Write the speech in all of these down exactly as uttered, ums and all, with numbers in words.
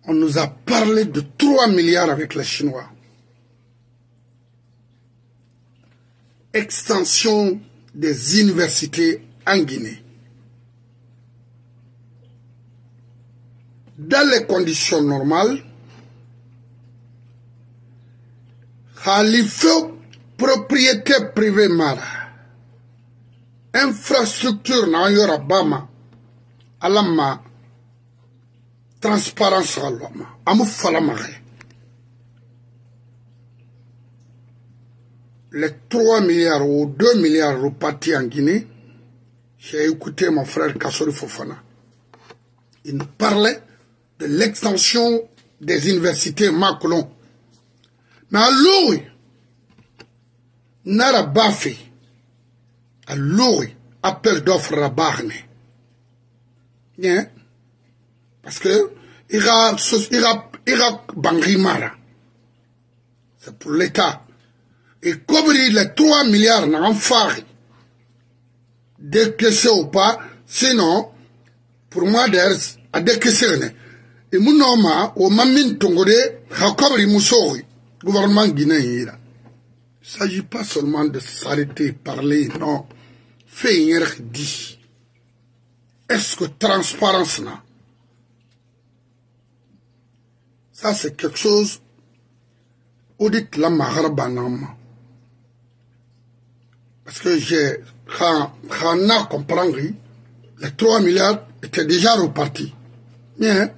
On nous a parlé de trois milliards avec les Chinois. Extension des universités en Guinée. Dans les conditions normales, Khalifa, propriété privée Mara, infrastructure na yora bama, alama, transparence alama, amu falamare. Les trois milliards ou deux milliards repartis en Guinée, j'ai écouté mon frère Kassori Fofana. Il nous parlait de l'extension des universités Macron. Mais à l'ouïe, Nara Bafi, à l'ouïe, appel d'offres à Barne. Bien, parce que Irak, Irak, Irak, Bangrimara, c'est pour l'État. Et couvrir les trois milliards n'en fari. Décaisser ou pas, sinon, pour moi, d'ailleurs, à décaisser. Et mon nom, au mamin tongode, à couvrir Moussouri, gouvernement guinéen. Il ne s'agit pas seulement de s'arrêter, parler, non. Faire dit. Est-ce que transparence là? Ça, c'est quelque chose, au dit la maharabanam. Parce que j'ai, quand on a compris, les trois milliards étaient déjà repartis. Bien.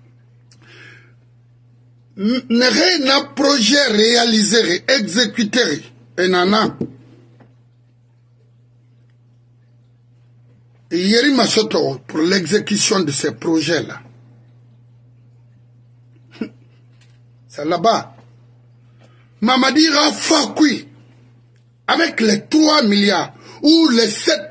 N'est rien projet réalisé, exécuté, et nana. Et Yeri Masoto, pour l'exécution de ces projets-là. C'est là-bas. Mamadi Rafakui. Avec les trois milliards ou les sept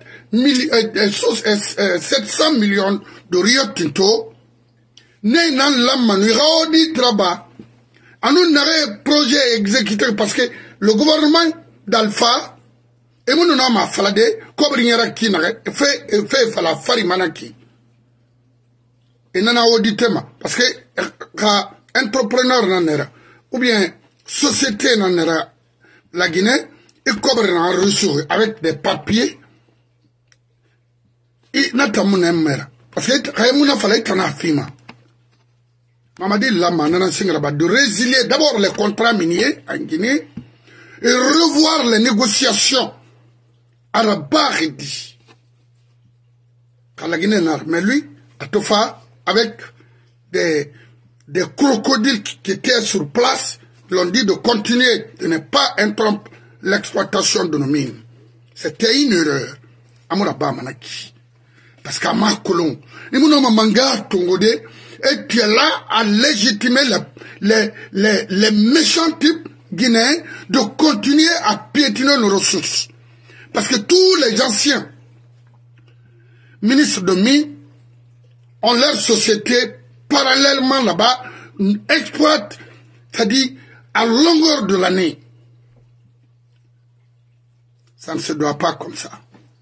cents millions de Rio Tinto, n'est nan lamanu raodi traba, anou n'arrêt projet exécuté parce que le gouvernement d'Alpha, et mon nom a falade, kobrignera qui n'arrête, fait, fait, fala farimanaki. Et nana auditema, parce que, entrepreneur n'en ou bien, société n'en la Guinée, il cobre un ressources avec des papiers. Il n'a pas mon mère. Parce que il a fallu qu'il y ait un film. Mamadi Lama, de résilier d'abord les contrats miniers en Guinée et revoir les négociations à la barre. Quand la Guinée n'a, mais lui, à Tofa, avec des, des crocodiles qui étaient sur place, l'ont dit de continuer, de ne pas interrompre l'exploitation de nos mines. C'était une erreur. Amouraba Manaki. Parce qu'à Makolon, il m'a manga tongode, et tu es là à légitimer les, les, les, les méchants types guinéens de continuer à piétiner nos ressources. Parce que tous les anciens ministres de mines ont leur société parallèlement là-bas, exploitent, c'est-à-dire à longueur de l'année. Ça ne se doit pas comme ça.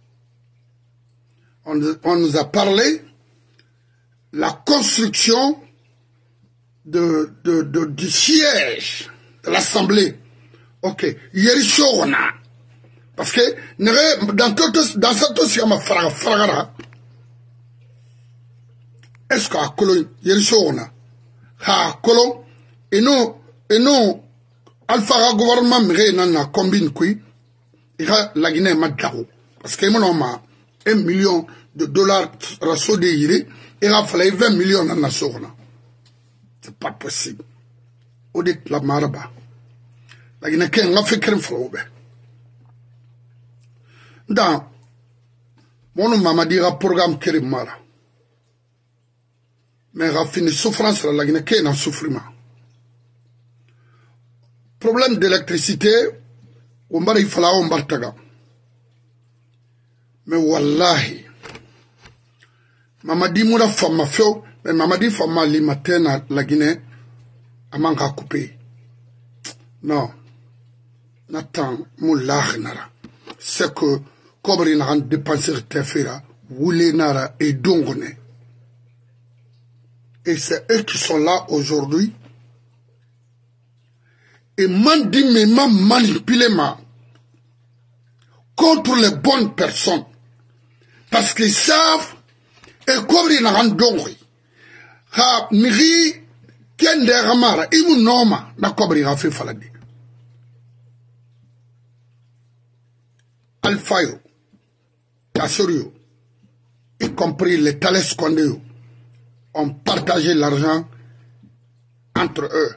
On, on nous a parlé la construction de, de, de, du siège de l'Assemblée. Ok. Yerichorona. Parce que dans, dans cette dossier, est-ce qu'à Colon, Yerichorona, à Colon, et non, et non, Alpha gouvernement, mais non, combine qui. La Guinée m'a dit parce que mon homme a un million de dollars rasso de Yiri, il a fallu vingt millions dans la zone. C'est pas possible. Au dit la maraba. La Guinée n'a fait qu'un flot. Dans mon homme m'a dit un programme qui est mara. Mais il a fini souffrance la Guinée n'a souffriment. Problème d'électricité. Ombari fala ombartaga. Mais wallahi, Mamadi moura fama feo, mais Mamadi fama li matin la Guinée, a manque à couper. Non. Nathan, moulach nara. C'est que, comme il n'a dépensé tefera, woulé nara et dongone. Et c'est eux qui sont là aujourd'hui. Et mandimement manipulément contre les bonnes personnes. Parce qu'ils savent, et comme ils n'ont pas ha miri kende ramara imu noma na kobri ha fi faladi Alphayo, Kassorio, y compris les Thales Condé, ont partagé l'argent entre eux.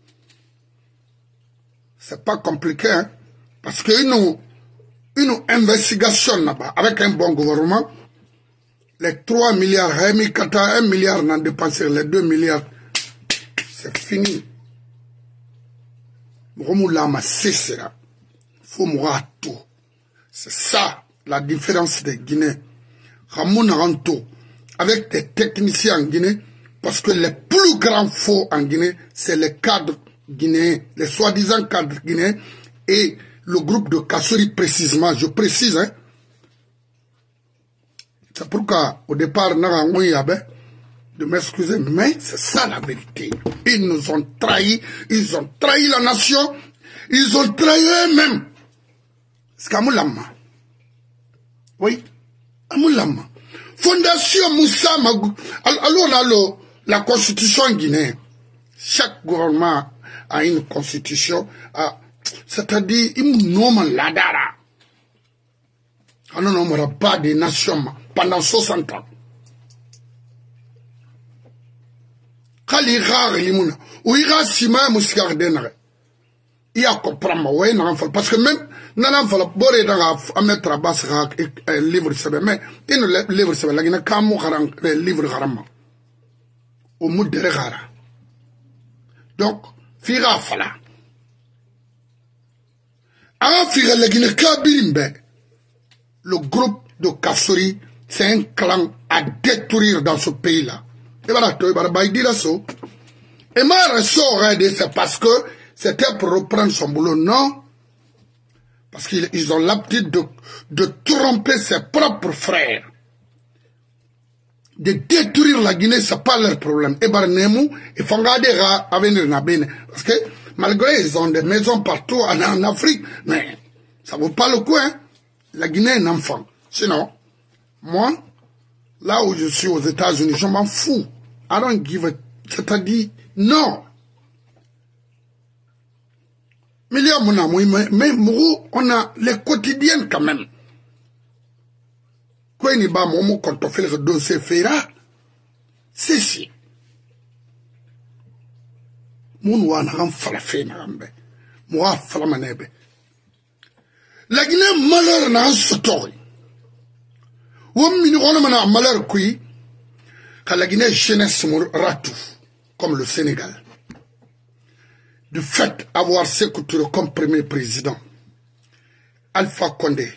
C'est pas compliqué, hein? Parce qu'une une investigation là-bas, avec un bon gouvernement, les trois milliards, un milliard n'ont dépensé, les deux milliards, c'est fini. Faut mourir tout. C'est ça la différence des Guinéens. Avec des techniciens en Guinée, parce que les plus grands faux en Guinée, c'est les cadres guinéens, les soi-disant cadres guinéens et le groupe de Kassori précisément. Je précise, hein. C'est pourquoi au départ, de m'excuser, mais c'est ça la vérité. Ils nous ont trahis, ils ont trahi la nation, ils ont trahi eux-mêmes. C'est Kamoulama. Oui, Amoulama. Fondation Moussa Magou. Alors on a le, la constitution guinéenne. Chaque gouvernement a une constitution. C'est-à-dire, il nous nomme l'Adara. On ne nommera pas des nations pendant soixante ans. Quand il y a des gens qui ont des gens il y a comprendre parce que même nan fala boré da a mettre à bas livre c'est mais une livre c'est la gina kamu garan livre garama au mudere gara donc fira fala a fira la gina kabirimbe le groupe de Kassori c'est un clan à détruire dans ce pays là et voilà toi bara bay dira so et ma ressort c'est parce que c'était pour reprendre son boulot, non. Parce qu'ils ont l'habitude de, de tromper ses propres frères. De détruire la Guinée, ce n'est pas leur problème. Et Barnemou, ils font garder à venir na Bénin. Parce que malgré ils ont des maisons partout en, en Afrique, mais ça ne vaut pas le coup, hein. La Guinée est un enfant. Sinon, moi, là où je suis aux États-Unis, je m'en fous. I don't give a... C'est-à-dire, non. Millions mon amour, mais on a les quotidiennes quand même. Quoi ni ba momo quand on fait le dossier fera, c'est si. Mon wana ram falafe na rambe, moi falamanebe. La Guinée malheur na sotori. Ou mini on a malheur kui, quand la Guinée jeunesse ratou, comme le Sénégal. Du fait d'avoir Sékou Touré comme premier président, Alpha Condé,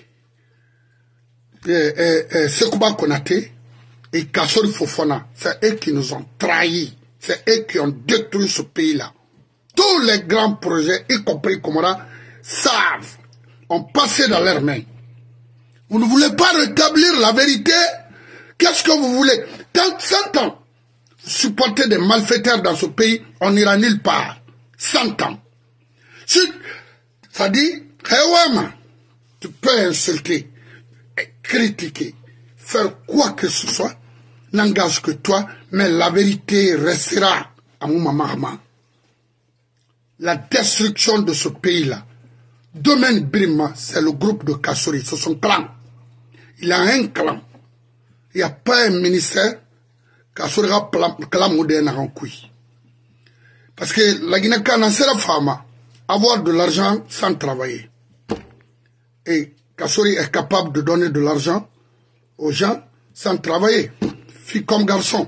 Sekouba Konaté et Kassori Fofana, c'est eux qui nous ont trahis, c'est eux qui ont détruit ce pays-là. Tous les grands projets, y compris Komora, savent, ont passé dans leurs mains. Vous ne voulez pas rétablir la vérité? Qu'est-ce que vous voulez? Tant cent ans, supporter des malfaiteurs dans ce pays, on n'ira nulle part. Cent ans. Si, ça dit, tu peux insulter, critiquer, faire quoi que ce soit, n'engage que toi, mais la vérité restera à mon maman. La destruction de ce pays-là, Domaine Brima, c'est le groupe de Kassori, c'est son clan. Il a un clan. Il n'y a pas un ministère, Kassori a clan moderne en couille. Parce que la Guinée n'a pas femme avoir de l'argent sans travailler. Et Kassori est capable de donner de l'argent aux gens sans travailler. Fille comme garçon.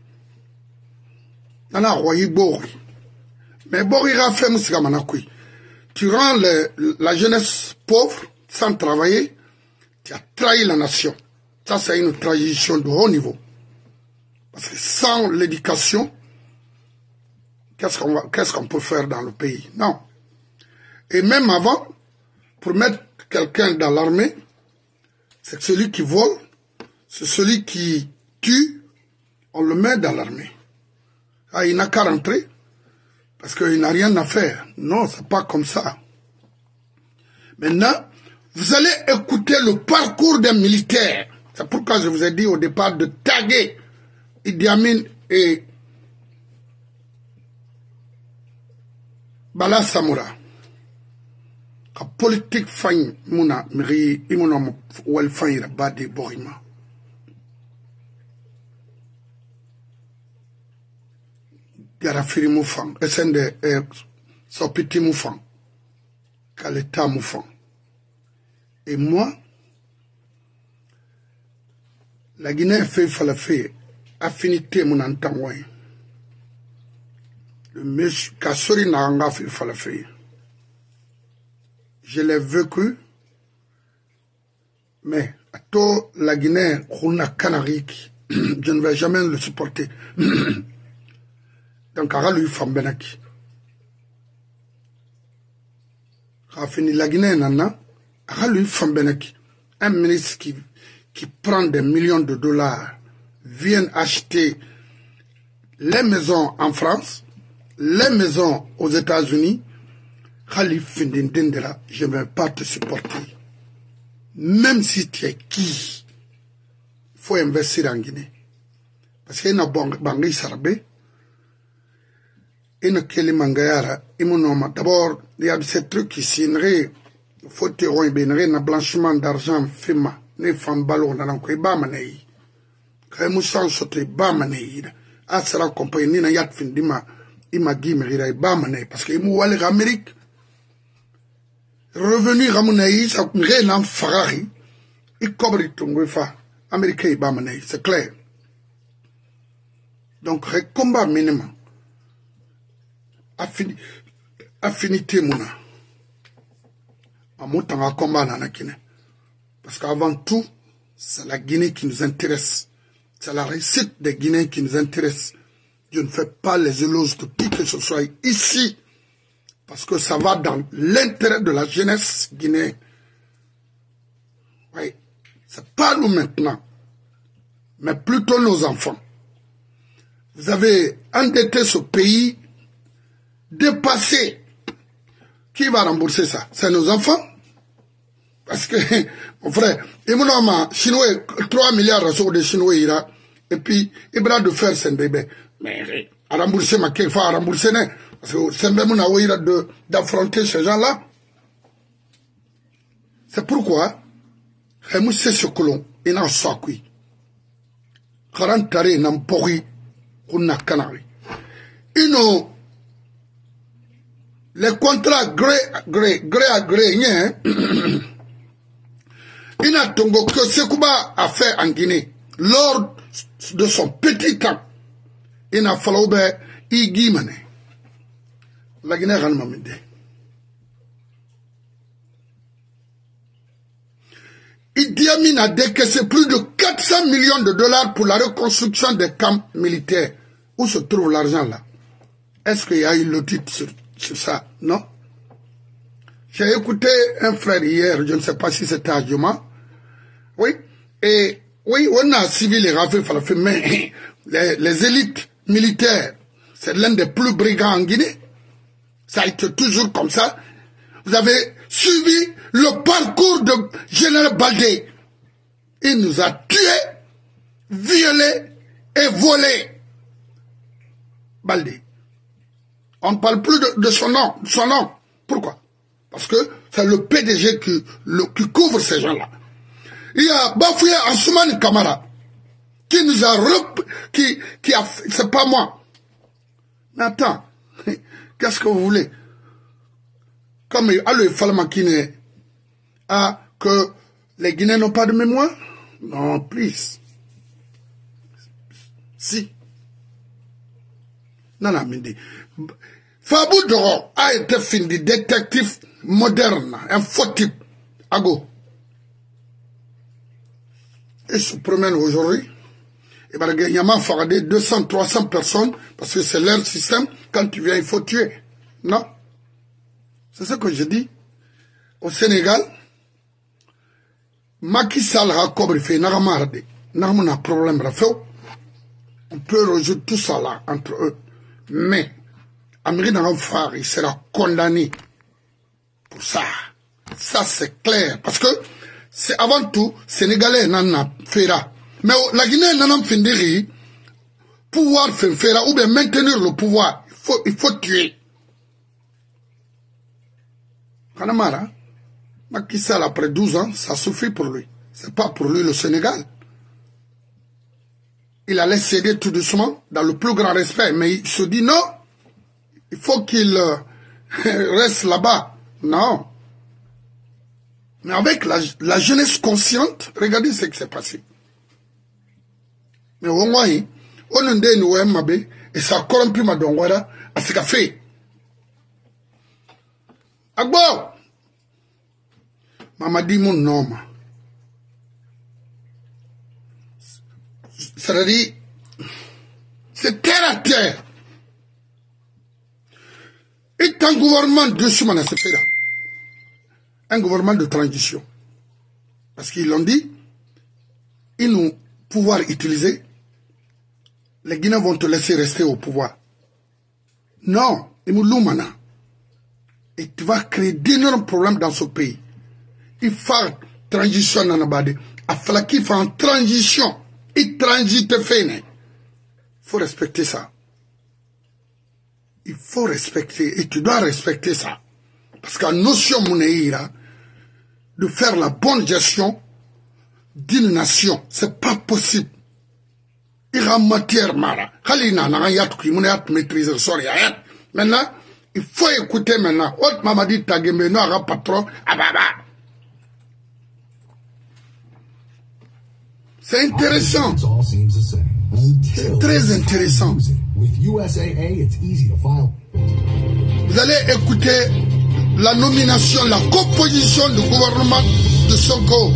Nana Royi Bori. Mais Bori a fait Moussika Manakui. Tu rends le, la jeunesse pauvre sans travailler, tu as trahi la nation. Ça, c'est une trahison de haut niveau. Parce que sans l'éducation, Qu'est-ce qu'on va, qu'est-ce qu'on peut faire dans le pays? Non. Et même avant, pour mettre quelqu'un dans l'armée, c'est celui qui vole, c'est celui qui tue, on le met dans l'armée. Ah, il n'a qu'à rentrer. Parce qu'il n'a rien à faire. Non, c'est pas comme ça. Maintenant, vous allez écouter le parcours des militaires. C'est pourquoi je vous ai dit au départ de taguer Idi Amin et Bala Samoura. La politique fagne muna miri imuna wal fagne bade borima. Yara firi moufang, esende sopiti moufang, kaleta moufang. Et moi, la Guinée fait falafé, affinité mon entangouin. Le monsieur Kassori n'a fait falafé. Je l'ai vécu, mais à tout la Guinée, on a Canarik, je ne vais jamais le supporter. Donc, à lui, femme benaki. A fini la Guinée, nana, à lui, femme benaki. Un ministre qui, qui prend des millions de dollars, vient acheter les maisons en France, les maisons aux États-Unis. Khalif Findindendera, je ne vais pas te supporter. Même si tu es qui, il faut investir en Guinée. Parce qu'il y a une banque sarabé. Et d'abord, il y a ces trucs ici, il faut te rendre un blanchiment d'argent, fima, ne femme ballon, n'a pas de manei. Quand il m'a sauté, ba manei, à sera compagnie, n'a yat findima, il m'a dit, mais il a ba manei, parce qu'il m'a allé en Amérique. Revenu Ramonaï, ça n'a rien Ferrari, il cobre ton fa, américain, ba manei, c'est clair. Donc, combat minimum. Affinité mouna. Amotanga combat na Guinée. Parce qu'avant tout, c'est la Guinée qui nous intéresse. C'est la réussite des Guinéens qui nous intéresse. Je ne fais pas les éloges de qui que ce soit ici. Parce que ça va dans l'intérêt de la jeunesse guinéenne. Oui. C'est pas nous maintenant. Mais plutôt nos enfants. Vous avez endetté ce pays. Dépassé. Qui va rembourser ça? C'est nos enfants. Parce que, mon frère, il m'a dit, Chinois, trois milliards sur des Chinois, et puis, il bras de fer, c'est un bébé. Mais, à rembourser, ma qu'il faut à rembourser, parce que c'est même un d'affronter ces gens-là. C'est pourquoi, je sais ce que l'on, il n'a pas qui. quarante n'a pas eu, on n'a canari. Ils n'ont les contrats gré, gré, gré à gré, il n'a tongo que Sekouba a fait en Guinée lors de son petit temps. Il n'a fallu bien y guimane. La Guinée a ramamide. Idi Amin a décaissé plus de quatre cents millions de dollars pour la reconstruction des camps militaires. Où se trouve l'argent là? Est-ce qu'il y a eu l'audit sur sur ça? Non. J'ai écouté un frère hier, je ne sais pas si c'était à Djoma. Oui. Et oui, on a civil et rafé falafé, mais les, les élites militaires, c'est l'un des plus brigands en Guinée. Ça a été toujours comme ça. Vous avez suivi le parcours de Général Baldé. Il nous a tués, violés et volés. Baldé. On ne parle plus de, de son nom, de son nom. Pourquoi? Parce que c'est le P D G qui, le, qui couvre ces gens-là. Il y a Bafoué Ansoumane Kamara, qui nous a rep, qui, qui a, c'est pas moi. Mais attends, qu'est-ce que vous voulez? Comme Alou Falmakine a que les Guinéens n'ont pas de mémoire? Non, please. Si. Non, non, Mindi. Fabou Doro a été fini détective moderne, un faux type. Ago. Il se promène aujourd'hui. Et bien, il y a deux cents, trois cents personnes, parce que c'est leur système. Quand tu viens, il faut tuer. Non? C'est ce que je dis. Au Sénégal, Macky Sall a cobre-fait, n'a pas de problème. On peut résoudre tout ça là, entre eux. Mais, Amérique dans phare, il sera condamné pour ça. Ça, c'est clair. Parce que, c'est avant tout, Sénégalais n'en fera. Mais la Guinée n'en fera pouvoir faire ou bien maintenir le pouvoir. Il faut, il faut tuer. Kanamara, Macky Sall, après douze ans, ça suffit pour lui. C'est pas pour lui le Sénégal. Il allait céder tout doucement, dans le plus grand respect, mais il se dit non, il faut qu'il euh, reste là-bas. Non. Mais avec la, la jeunesse consciente, regardez ce qui s'est passé. Mais au moins, on a dit nous mabe et ça a corrompu ma dongwara à ce qu'a fait. Agbo, maman dit mon nom. C'est-à-dire, c'est terre à terre. Et un gouvernement de Soumana se fait là. Un gouvernement de transition. Parce qu'ils l'ont dit, ils nous pouvoir utiliser, les Guinéens vont te laisser rester au pouvoir. Non, ils nous l'oumanent. Et tu vas créer d'énormes problèmes dans ce pays. Il faut transition dans la bade. Il faut qu'il fasse une transition. Il transite fait. Il faut respecter ça. Il faut respecter, et tu dois respecter ça. Parce qu'en notion monnaie, de faire la bonne gestion d'une nation, c'est pas possible. Il y a matière mara. Maintenant, il faut écouter maintenant. Autre maman dit tagembe no ara patron ababa. C'est intéressant. C'est très intéressant. Vous allez écouter la nomination, la composition du gouvernement de Sonko.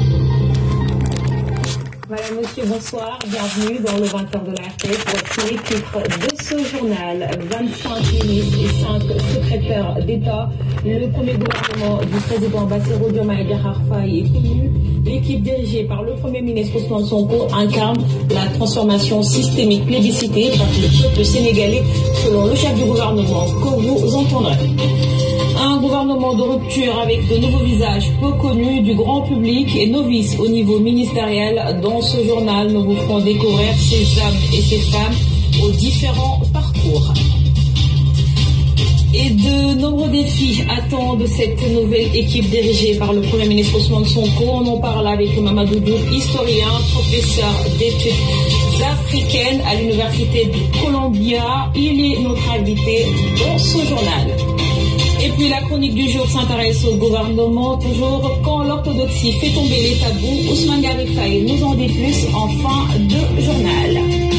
Voilà, monsieur, bonsoir. Bienvenue dans le vingt heures de la R T. Voici les titres de ce journal. vingt-cinq ministres et cinq secrétaires d'État. Le premier gouvernement du président Bassirou Diomaye Diakhar Faye est connu. L'équipe dirigée par le premier ministre Ousmane Sonko incarne la transformation systémique plébiscitée par le peuple sénégalais, selon le chef du gouvernement que vous entendrez. Un gouvernement de rupture avec de nouveaux visages peu connus du grand public et novices au niveau ministériel. Dans ce journal, nous vous ferons découvrir ces hommes et ces femmes aux différents parcours. Et de nombreux défis attendent cette nouvelle équipe dirigée par le Premier ministre Ousmane Sonko. On en parle avec Mamadou Diouf, historien, professeur d'études africaines à l'Université de Columbia. Il est notre invité dans ce journal. Et puis la chronique du jour s'intéresse au gouvernement, toujours quand l'orthodoxie fait tomber les tabous. Ousmane Garifaye nous en dit plus en fin de journal.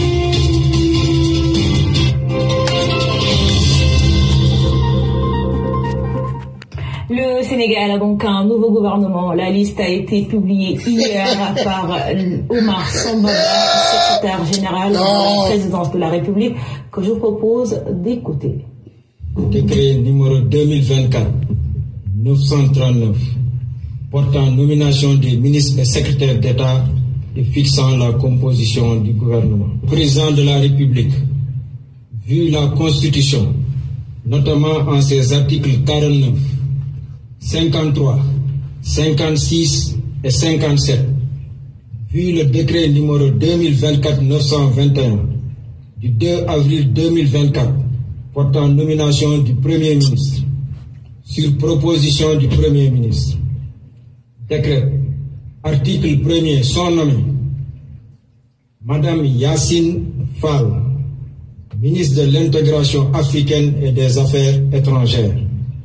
Le Sénégal a donc un nouveau gouvernement. La liste a été publiée hier par Omar Sambaba, secrétaire général de la présidence de la République, que je vous propose d'écouter. Décret numéro deux mille vingt-quatre neuf cent trente-neuf portant nomination des ministres et secrétaires d'État et fixant la composition du gouvernement. Le président de la République, vu la Constitution, notamment en ses articles quarante-neuf, cinquante-trois, cinquante-six et cinquante-sept, vu le décret numéro deux mille vingt-quatre neuf cent vingt et un du deux avril deux mille vingt-quatre portant nomination du Premier ministre, sur proposition du Premier ministre. Décret. Article premier, sont nommés Madame Yassine Fall, ministre de l'Intégration africaine et des Affaires étrangères.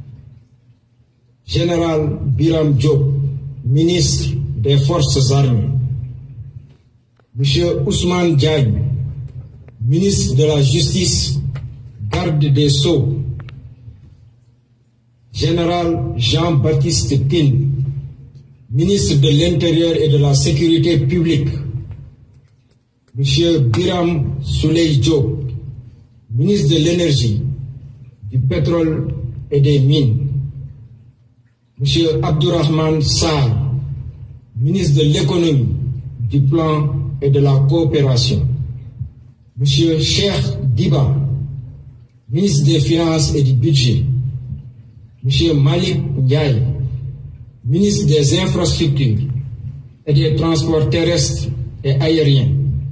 Général Biram Diop, ministre des Forces armées. Monsieur Ousmane Diagne, ministre de la Justice, garde des Sceaux. Général Jean-Baptiste Tine, ministre de l'Intérieur et de la Sécurité publique. Monsieur Biram Souley Diop, ministre de l'Énergie, du Pétrole et des Mines. Monsieur Abdourahmane Sarr, ministre de l'Économie, du Plan et de la Coopération. Monsieur Cheikh Diba, ministre des Finances et du Budget, M. Malik Ndiaye, ministre des Infrastructures et des Transports terrestres et aériens,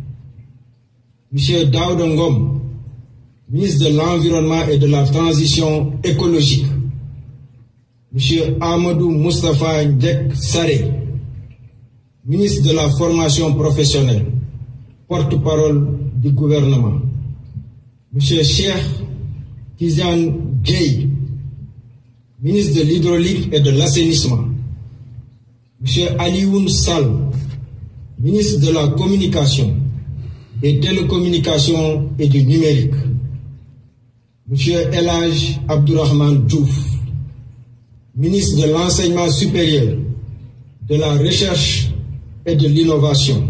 M. Daouda Ngom, ministre de l'Environnement et de la Transition écologique, M. Amadou Moustapha Ndek Saré, ministre de la Formation professionnelle, porte-parole du gouvernement, M. Cheikh Tidiane Dièye, ministre de l'Hydraulique et de l'Assainissement, M. Alioune Sall, ministre de la Communication, des Télécommunications et du Numérique, M. El Hadj Abdourahmane Diouf, ministre de l'Enseignement supérieur, de la Recherche et de l'Innovation,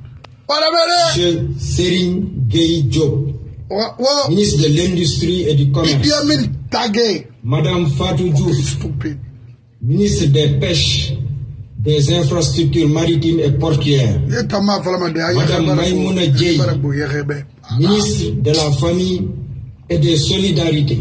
M. Serigne Gueye Diop, ministre de l'Industrie et du Commerce, Madame Fatou Diouf, ministre des Pêches, des Infrastructures maritimes et portuaires, Madame Maïmouna Dièye, ministre de la Famille et des Solidarités,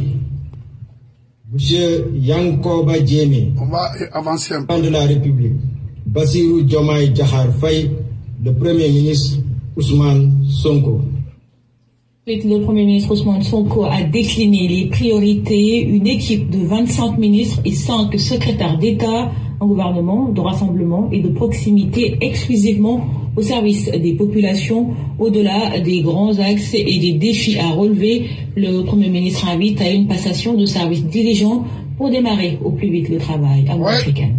M. Yankoba Diémé, président de la République, Bassirou Diomaye Diakhar Faye, le Premier ministre Ousmane Sonko. Le Premier ministre Ousmane Sonko a décliné les priorités. Une équipe de vingt-cinq ministres et cinq secrétaires d'État, un gouvernement de rassemblement et de proximité exclusivement au service des populations, au-delà des grands axes et des défis à relever. Le Premier ministre invite à une passation de service diligent pour démarrer au plus vite le travail à l'Union africaine.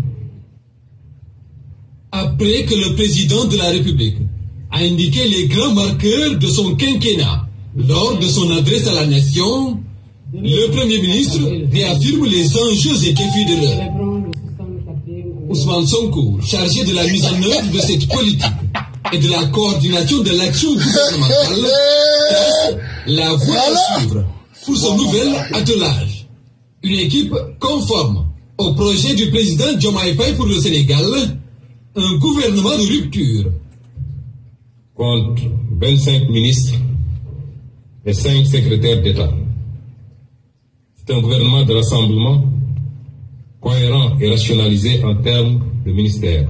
Après que le président de la République a indiqué les grands marqueurs de son quinquennat lors de son adresse à la nation, le Premier ministre réaffirme les enjeux et défis de l'heure. Ousmane Sonko, chargé de la mise en œuvre de cette politique et de la coordination de l'action gouvernementale, trace la voie à suivre pour son nouvel attelage. Une équipe conforme au projet du président Diomaye Faye pour le Sénégal, un gouvernement de rupture. Compte vingt-cinq ministres et cinq secrétaires d'État. C'est un gouvernement de rassemblement cohérent et rationalisé en termes de ministères.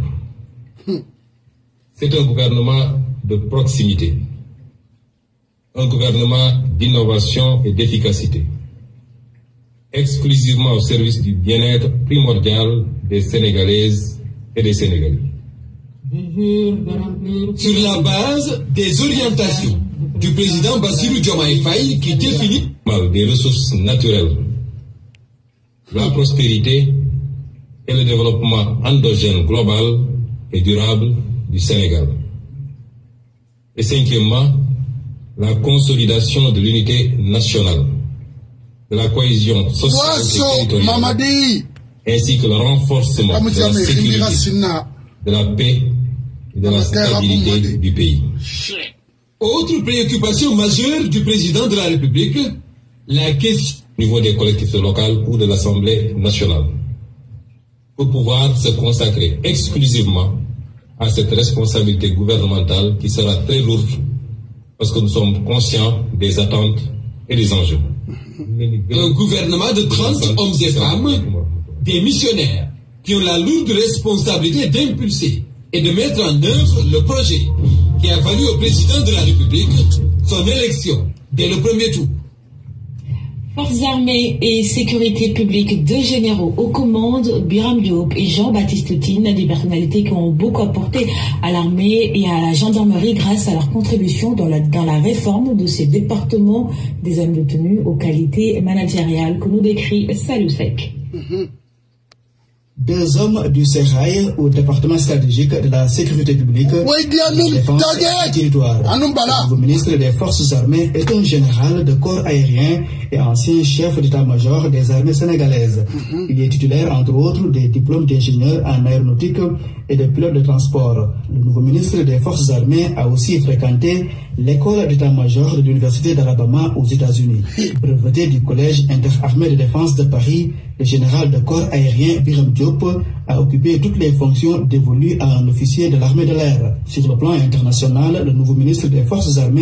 C'est un gouvernement de proximité, un gouvernement d'innovation et d'efficacité, exclusivement au service du bien-être primordial des Sénégalaises et des Sénégalais. Sur la base des orientations du président Bassirou Diomaye Faye qui définit des ressources naturelles, la prospérité et le développement endogène global et durable du Sénégal. Et cinquièmement, la consolidation de l'unité nationale, de la cohésion sociale et territoriale, ainsi que le renforcement de la sécurité, de la paix et de la stabilité du pays. Autre préoccupation majeure du président de la République, la question au niveau des collectivités locales ou de l'Assemblée nationale, pour pouvoir se consacrer exclusivement à cette responsabilité gouvernementale qui sera très lourde parce que nous sommes conscients des attentes et des enjeux. Un gouvernement de trente hommes et femmes, des missionnaires, qui ont la lourde responsabilité d'impulser et de mettre en œuvre le projet qui a valu au président de la République son élection dès le premier tour. Forces armées et sécurité publique, deux généraux aux commandes, Biram Diop et Jean-Baptiste Tine, des personnalités qui ont beaucoup apporté à l'armée et à la gendarmerie grâce à leur contribution dans la, dans la réforme de ces départements des hommes de tenue aux qualités managériales que nous décrit Salou Sek. Mm-hmm. Deux hommes du Sérail au département stratégique de la sécurité publique, oui, de la défense du territoire. Le nouveau ministre des Forces armées est un général de corps aérien et ancien chef d'état-major des armées sénégalaises. Mm-hmm. Il est titulaire, entre autres, des diplômes d'ingénieur en aéronautique et de pilote de transport. Le nouveau ministre des Forces armées a aussi fréquenté l'école d'état-major de l'Université d'Alabama aux États-Unis. Breveté du Collège interarmé de défense de Paris, le général de corps aérien Biram Diop a occupé toutes les fonctions dévolues à un officier de l'armée de l'air. Sur le plan international, le nouveau ministre des Forces armées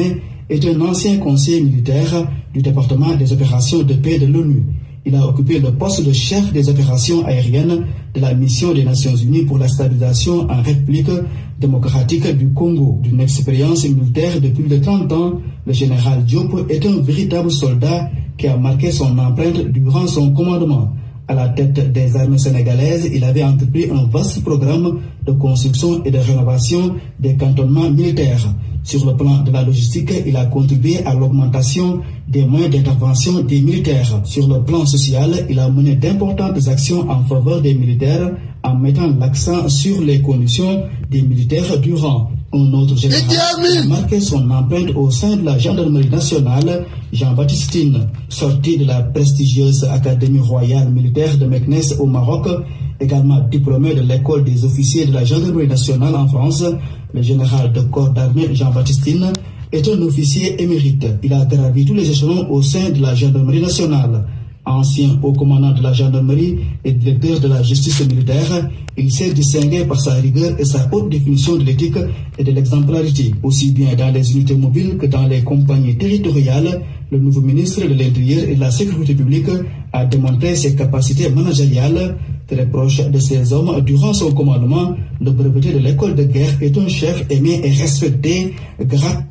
est un ancien conseiller militaire du département des opérations de paix de l'ONU. Il a occupé le poste de chef des opérations aériennes de la mission des Nations Unies pour la stabilisation en République démocratique du Congo. D'une expérience militaire de plus de trente ans, le général Diop est un véritable soldat qui a marqué son empreinte durant son commandement. À la tête des armées sénégalaises, il avait entrepris un vaste programme de construction et de rénovation des cantonnements militaires. Sur le plan de la logistique, il a contribué à l'augmentation des moyens d'intervention des militaires. Sur le plan social, il a mené d'importantes actions en faveur des militaires en mettant l'accent sur les conditions des militaires durant. Un autre général a marqué son empreinte au sein de la gendarmerie nationale, Jean-Baptiste Tine, sorti de la prestigieuse Académie royale militaire de Meknès au Maroc, également diplômé de l'école des officiers de la gendarmerie nationale en France. Le général de corps d'armée Jean-Baptiste Tine est un officier émérite. Il a gravi tous les échelons au sein de la gendarmerie nationale. Ancien haut commandant de la gendarmerie et directeur de la justice militaire, il s'est distingué par sa rigueur et sa haute définition de l'éthique et de l'exemplarité. Aussi bien dans les unités mobiles que dans les compagnies territoriales, le nouveau ministre de l'Intérieur et de la Sécurité publique a démontré ses capacités managériales. Très proche de ces hommes, durant son commandement, le breveté de l'école de guerre est un chef aimé et respecté. Gra...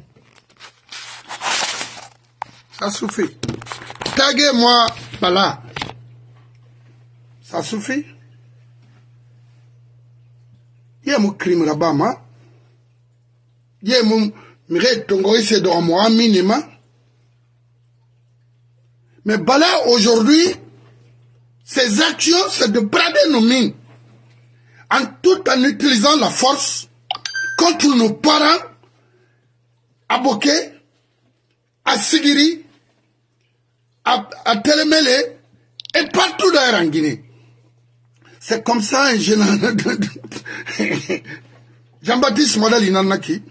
Ça suffit. Taguez-moi, voilà. Ça suffit. Il y a mon crime là-bas, moi. Il y a mon mire tongo ici dans moi, minima. Mais voilà, aujourd'hui, ces actions, c'est de brader nos mines. En tout en utilisant la force contre nos parents, à Boké, à Sigiri, à, à Télémélé, et partout d'ailleurs en Guinée. C'est comme ça un général. Jean-Baptiste Modèle Inanaki.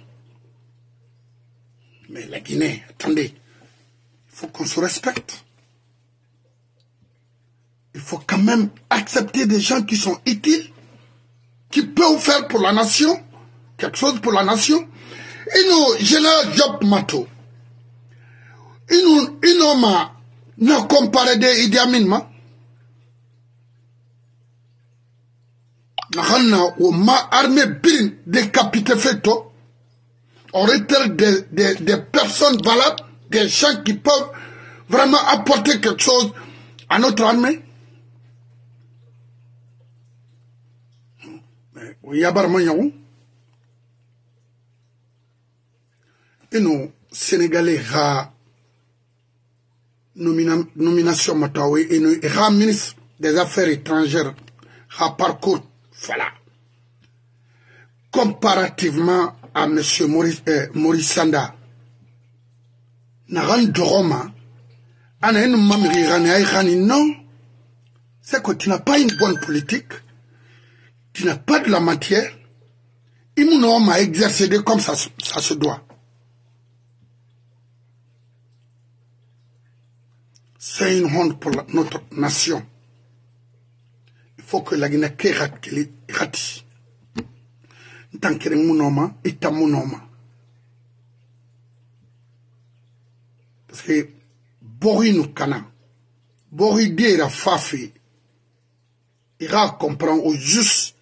Mais la Guinée, attendez, il faut qu'on se respecte. Il faut quand même accepter des gens qui sont utiles, qui peuvent faire pour la nation, quelque chose pour la nation. Et nous, général Job Mato, il nous, il nous m'a, n'a comparé des Idi Amin, ma. N'a ou ma armée bin décapité feto, on retire des, des, des personnes valables, des gens qui peuvent vraiment apporter quelque chose à notre armée. Et nous, Sénégalais, ra nomina, nomination Matawi, et nous, ra ministre des Affaires étrangères, ra parcours, voilà. Comparativement à M. Maurice, euh, Maurice Sanda, Naran Doroma, Anaïn Mamri Rani, non, c'est que tu n'as pas une bonne politique. Tu n'as pas de la matière, il m'a exercé comme ça, ça se doit. C'est une honte pour la, notre nation. Il faut que la Guinée rati. Tant que mon homme est à mon homme. Parce que Bori nous cana, Bori dira fafi, ira comprendre au juste.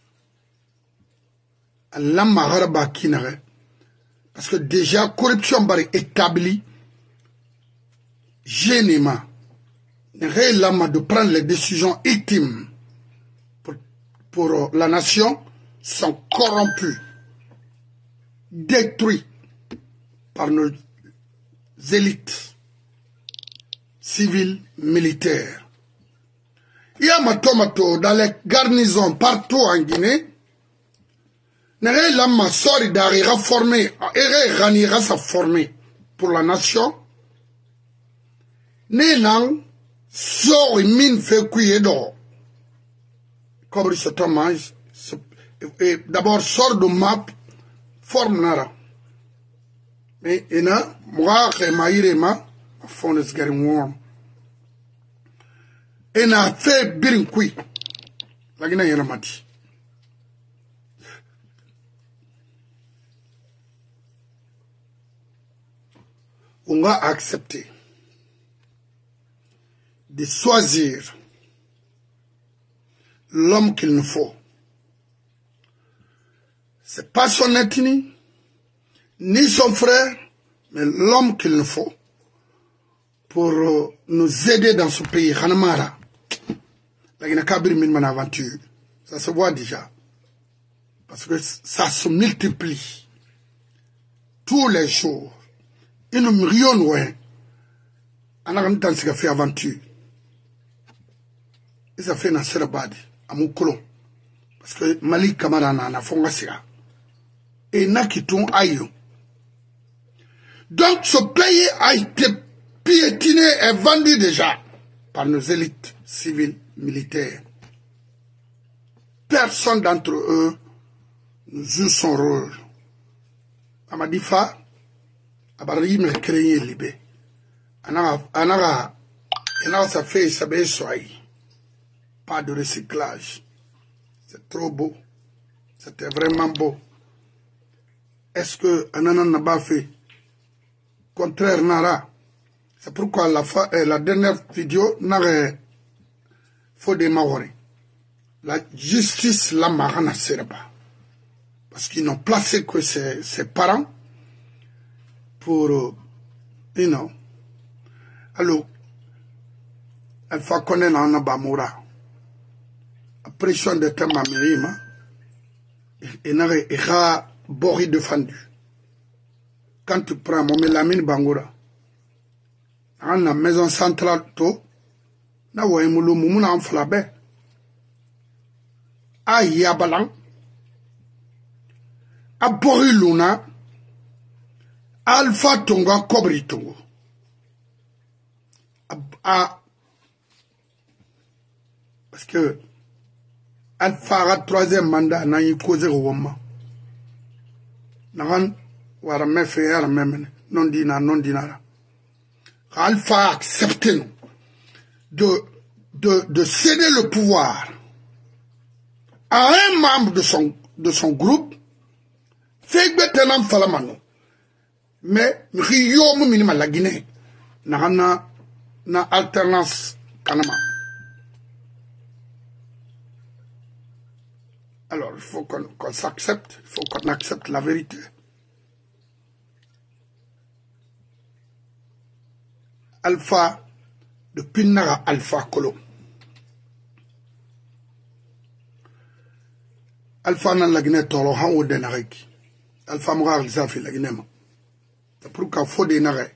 Parce que déjà, corruption est établie, généralement, de prendre les décisions ultimes pour, pour la nation sont corrompus, détruits par nos élites civiles, militaires. Il y a ma tomato dans les garnisons partout en Guinée. Nere lama sori d'arrière formé, ere ranira sa formé pour la nation. Ne nang sori min fait couiller d'or. Comme ce temps, d'abord sort de map, forme nara. Mais ena, moi, remairema, my phone is getting warm. Ena fait birin kui. La Guinée yana mati. on a accepté de choisir l'homme qu'il nous faut. C'est pas son ethnie, ni son frère, mais l'homme qu'il nous faut pour euh, nous aider dans ce pays. Hanamara. La Guinée-Kabir mine mon aventure. Ça se voit déjà. Parce que ça se multiplie. Tous les jours. Il nous millions, ouais. On a un temps qui a fait aventure. Et ça fait un serabadi. À mon colon. Parce que Mali Kamara n'a fait un sira. Et n'a qui tourne aïe. Donc ce pays a été piétiné et vendu déjà par nos élites civiles, militaires. Personne d'entre eux ne joue son rôle. Amadifa, Abari me créé libé. Anara, Anara, Anara, ça fait, ça fait soigner. Pas de recyclage. C'est trop beau. C'était vraiment beau. Est-ce que Anana n'a pas fait? Contraire, Nara. C'est pourquoi la, fa, euh, la dernière vidéo n'a faut des Maori. La justice la marana serba. Parce qu'ils n'ont placé que ses, ses parents pour, euh, you know. Alors, elle fait connaître en Bamura. Pression de thème à Mirima. Et n'a pas Bori défendu. Quand tu prends mon mélamine Bangura, dans la maison centrale, to, na waimulu mumuna en flabé. A Yabalan, a Bori Luna, Alpha Tonga Kobri Tongo. A, parce que Alpha a troisième mandat, n'a eu causé au moment. N'a pas me faire même non dina non dinara. Alpha a accepté de, de, de céder le pouvoir à un membre de son, de son groupe, fait que falamano. Mais, Rio minima la Guinée, n'a na alternance kanama. Alors, il faut qu'on qu'on s'accepte, il faut qu'on accepte la vérité. Alpha, de Pinara Alpha Kolo. Alpha nan la Guinée tolo han ou denareki. Alpha mourar zafi la Guinée ma. C'est pourquoi il faut des narets.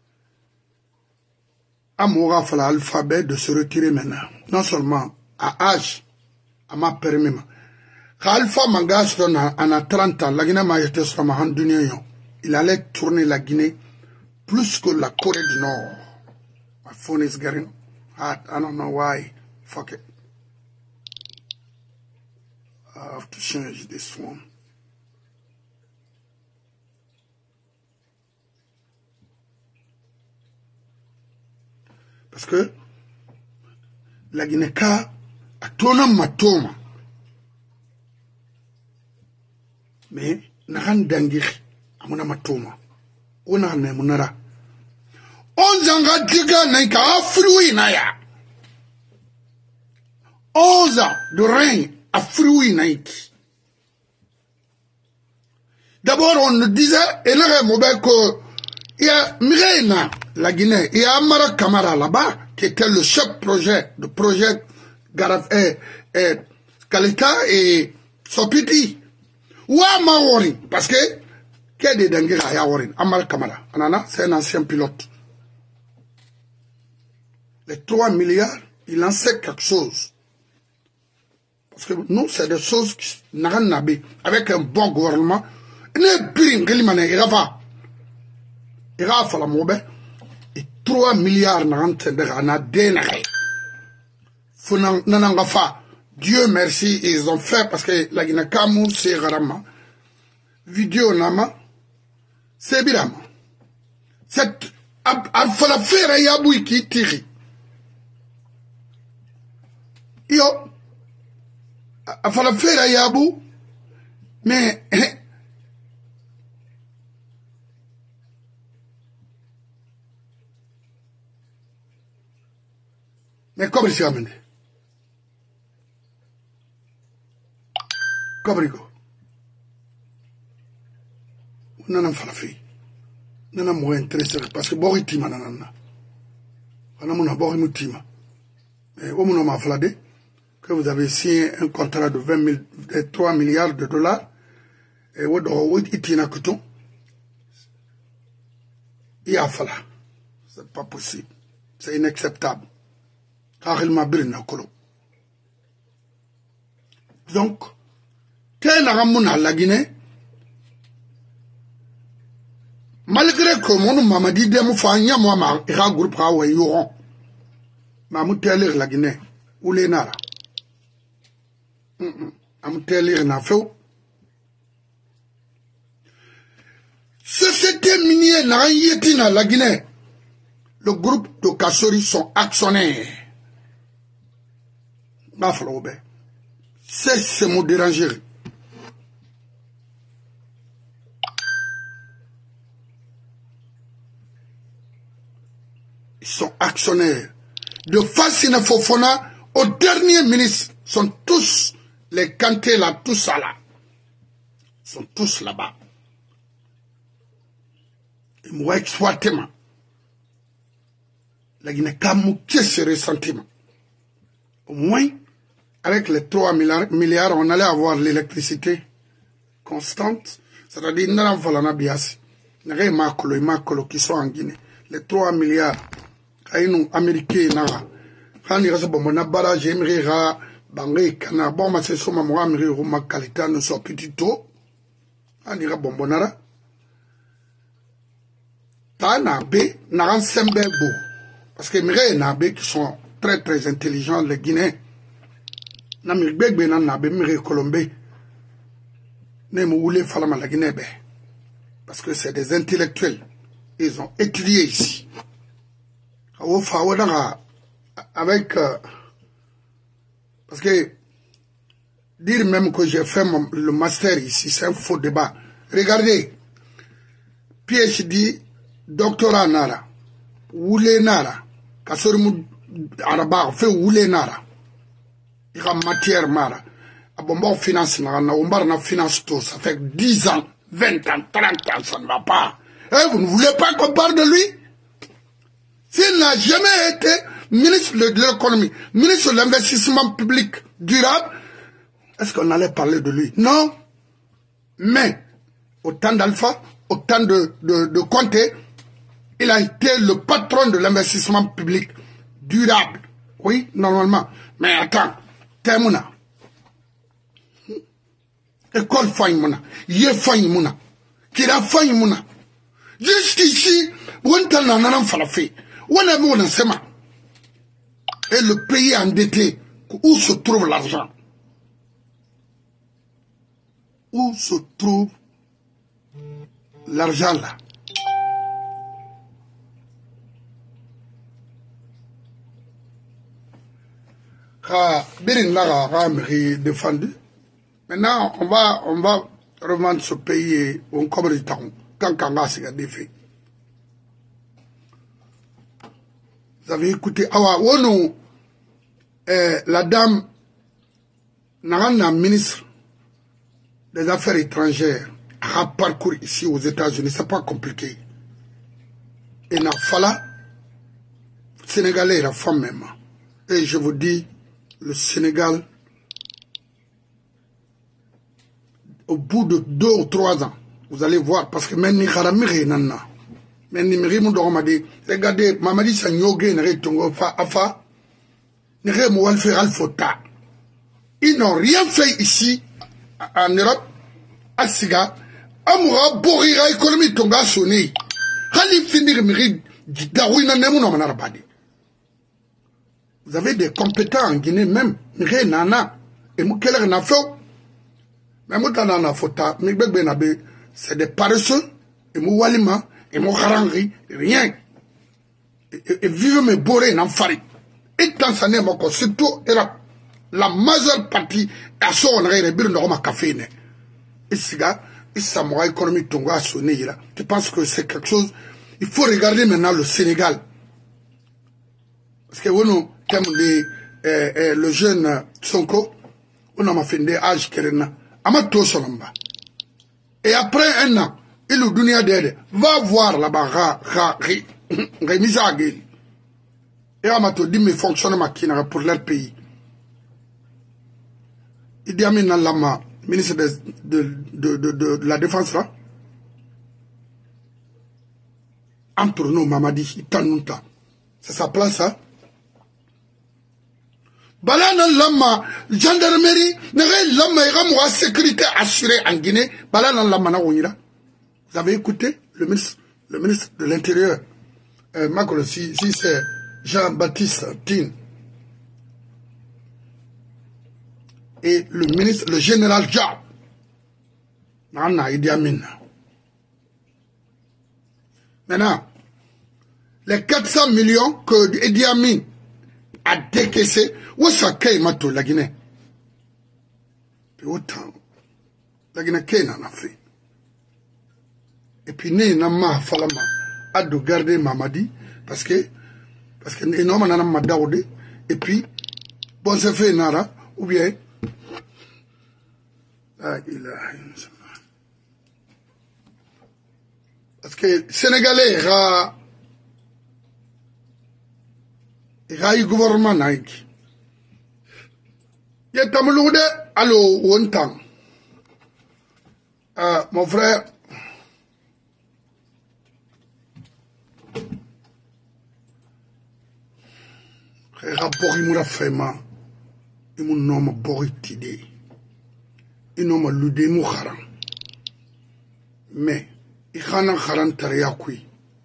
Amoura fait l'alphabet de se retirer maintenant. Non seulement à âge, à ma permis. Alpha Mangas en a trente ans, la Guinée m'a été sur ma hand d'union. Il allait tourner la Guinée plus que la Corée du Nord. My phone is getting hot. I don't know why. Fuck it. I have to change this one. Parce que la Guinée-Ka a tourné ma toma. Mais nahan dangir amuna matoma. Ona ne munara. Onzanga diga naika afrui naya. Onza de règne afrui naiki. D'abord on nous disait et là mobile que il y a Mirena, la Guinée, il y a Amara Kamara là-bas, qui était le chef projet, de projet Garaf, eh, eh, Kalita et Sopiti. Ou à Maori, parce que, qu'il y a des dingues à Yaorin, Amara Kamara. Anana, c'est un ancien pilote. Les trois milliards, il en sait quelque chose. Parce que nous, c'est des choses qui n'ont pas avec un bon gouvernement. Il n'est plus il va. Il va faire la mobe. Et trois milliards n'ont pas dénaré. Dieu merci, ils ont fait parce que la Guinée-Kamou, c'est rarement. Vidéo nama, c'est birama. C'est à faire faire à Yaboui qui tire. Yo, à faire faire à Yabou, mais Mais comme il s'y amène. Comme il nana falafi nana mo intéressé parce que bori tima nana ana mona bori mutima mais au moment ma falade que vous avez signé un contrat de vingt mille de trois milliards de dollars et wo do wo itina kuton il a fala c'est pas possible c'est inacceptable car il m'a birna kolo donc tel ramuna la Guinée. Malgré que mon maman dit de mon famille, moi, ma groupe a oué yoron. Maman telir la Guinée, ou les nara. Maman telir na feu. Société minière n'a rien la Guinée. Le groupe de Kassori sont actionnaires. C'est ce mot déranger. Ils sont actionnaires. De Fassina Fofona au dernier ministre, sont tous les Kanté là, tous ça là. Ils sont tous là-bas. Ils m'ont exploité. La Guinée a mouqué ce ressentiment. Au moins, avec les trois milliards, on allait avoir l'électricité constante. C'est-à-dire, il n'y a pas de bias. Il n'y a pas de qui sont en Guinée. Les trois milliards. Aïnou américain na quand il reste bon mon barrage j'aimerais ra bangé kana bon ma c'est sur ma moi américain ou ma qualité ne soit petit tôt on ira bon bonara ta na be na ensemble beau parce que mire na be qui sont très très intelligents les Guinéens na mi begbe na na be mire Colombie ne mo voulez fala la Guinée be parce que c'est des intellectuels ils ont étudié ici. Avec euh, parce que dire même que j'ai fait mon, le master ici, c'est un faux débat. Regardez, P H D, doctorat Nara, Oulé Nara, Kassorimou Araba, fait Oulé Nara, il y a matière Mara, à bon finance Nara, on va finance tout, ça fait dix ans, vingt ans, trente ans, ça ne va pas. Eh, vous ne voulez pas qu'on parle de lui? S'il n'a jamais été ministre de l'économie, ministre de l'investissement public durable, est-ce qu'on allait parler de lui? Non. Mais, au temps d'Alpha, au temps de, de, de Conté, il a été le patron de l'investissement public durable. Oui, normalement. Mais attends, Temuna. École Faïmouna. Yé Faïmouna. Kira Faïmouna. Jusqu'ici, on t'a n'en falafé. On a mon enseignement. Et le pays endetté, où se trouve l'argent? Où se trouve l'argent là? Défendu. Maintenant, on va, on va revendre ce pays au comme du temps. Quand Kanga s'est défait. Vous avez écouté, ah ouais, euh, la dame, Narana, ministre des Affaires étrangères, a parcouru ici aux États-Unis, c'est pas compliqué. Et n'a fala, Sénégalais, la femme même. Et je vous dis, le Sénégal, au bout de deux ou trois ans, vous allez voir, parce que maintenant, Kharamiri nana. Regardez, Mamadi Sanyoge n'arrête pas afa, n'arrête pas faire alfota. Ils n'ont rien fait ici, en Europe, à Siga. Amoura, Borira, économie, Tonga, sonné. Khalif finir, mérite, Darouina, Nemouna, Manarabadi. Vous avez des compétents en Guinée même, Nire Nana, et Moukeler Nafo. Mais Moutana Nafota, Mibek Benabe, c'est des paresseux, et Moualima, et mon harangi, rien. Et, et, et vive mes borés n'en fari. Et Tanzanie, mon corps, surtout, la majeure partie, à son on aurait bien dans ma café. Et ce gars, et ça m'aura économie tonga sonné là. Tu penses que c'est quelque chose? Il faut regarder maintenant le Sénégal. Parce que, bueno, thème de euh, euh, le jeune Sonko, on a fait des âges kerena, amato solamba. Et après un an, il ou dunia dede, va voir là-bas, ra, ra, ri, remisa agil. Et amato dit mes fonctionnements qui n'ont pour leur pays. Idi Amin Lama, ministre de, de, de, de, de, de la défense là, entre nous, Mamadi, Itanunta. C'est sa place, hein? Balana Lama, gendarmerie, n'aurait Lama, il y a sécurité assurée en Guinée. Balana Lama, vous avez écouté le ministre, le ministre de l'Intérieur, euh, si, si c'est Jean-Baptiste Tine, et le ministre, le général Jab, Nana Idi Amin. Maintenant, les quatre cents millions que Idi Amin a décaissés, où ça qu'est mato la Guinée? Puis autant, la Guinée qu'est en Afrique. Et puis, né nama falama, a de garder Mamadi, parce que, parce que énorme nana madaoudé, et puis, bon, ça fait nara, ou bien, parce que Sénégalais, il y a un gouvernement naïque. Il y a un tameloude, allo, ou un temps. Mon frère, frère, Bori Moura Fema, il m'a nommé Bori Tidé. Il m'a ludé Mouharan. Mais, il y a un Haran Tariakoui.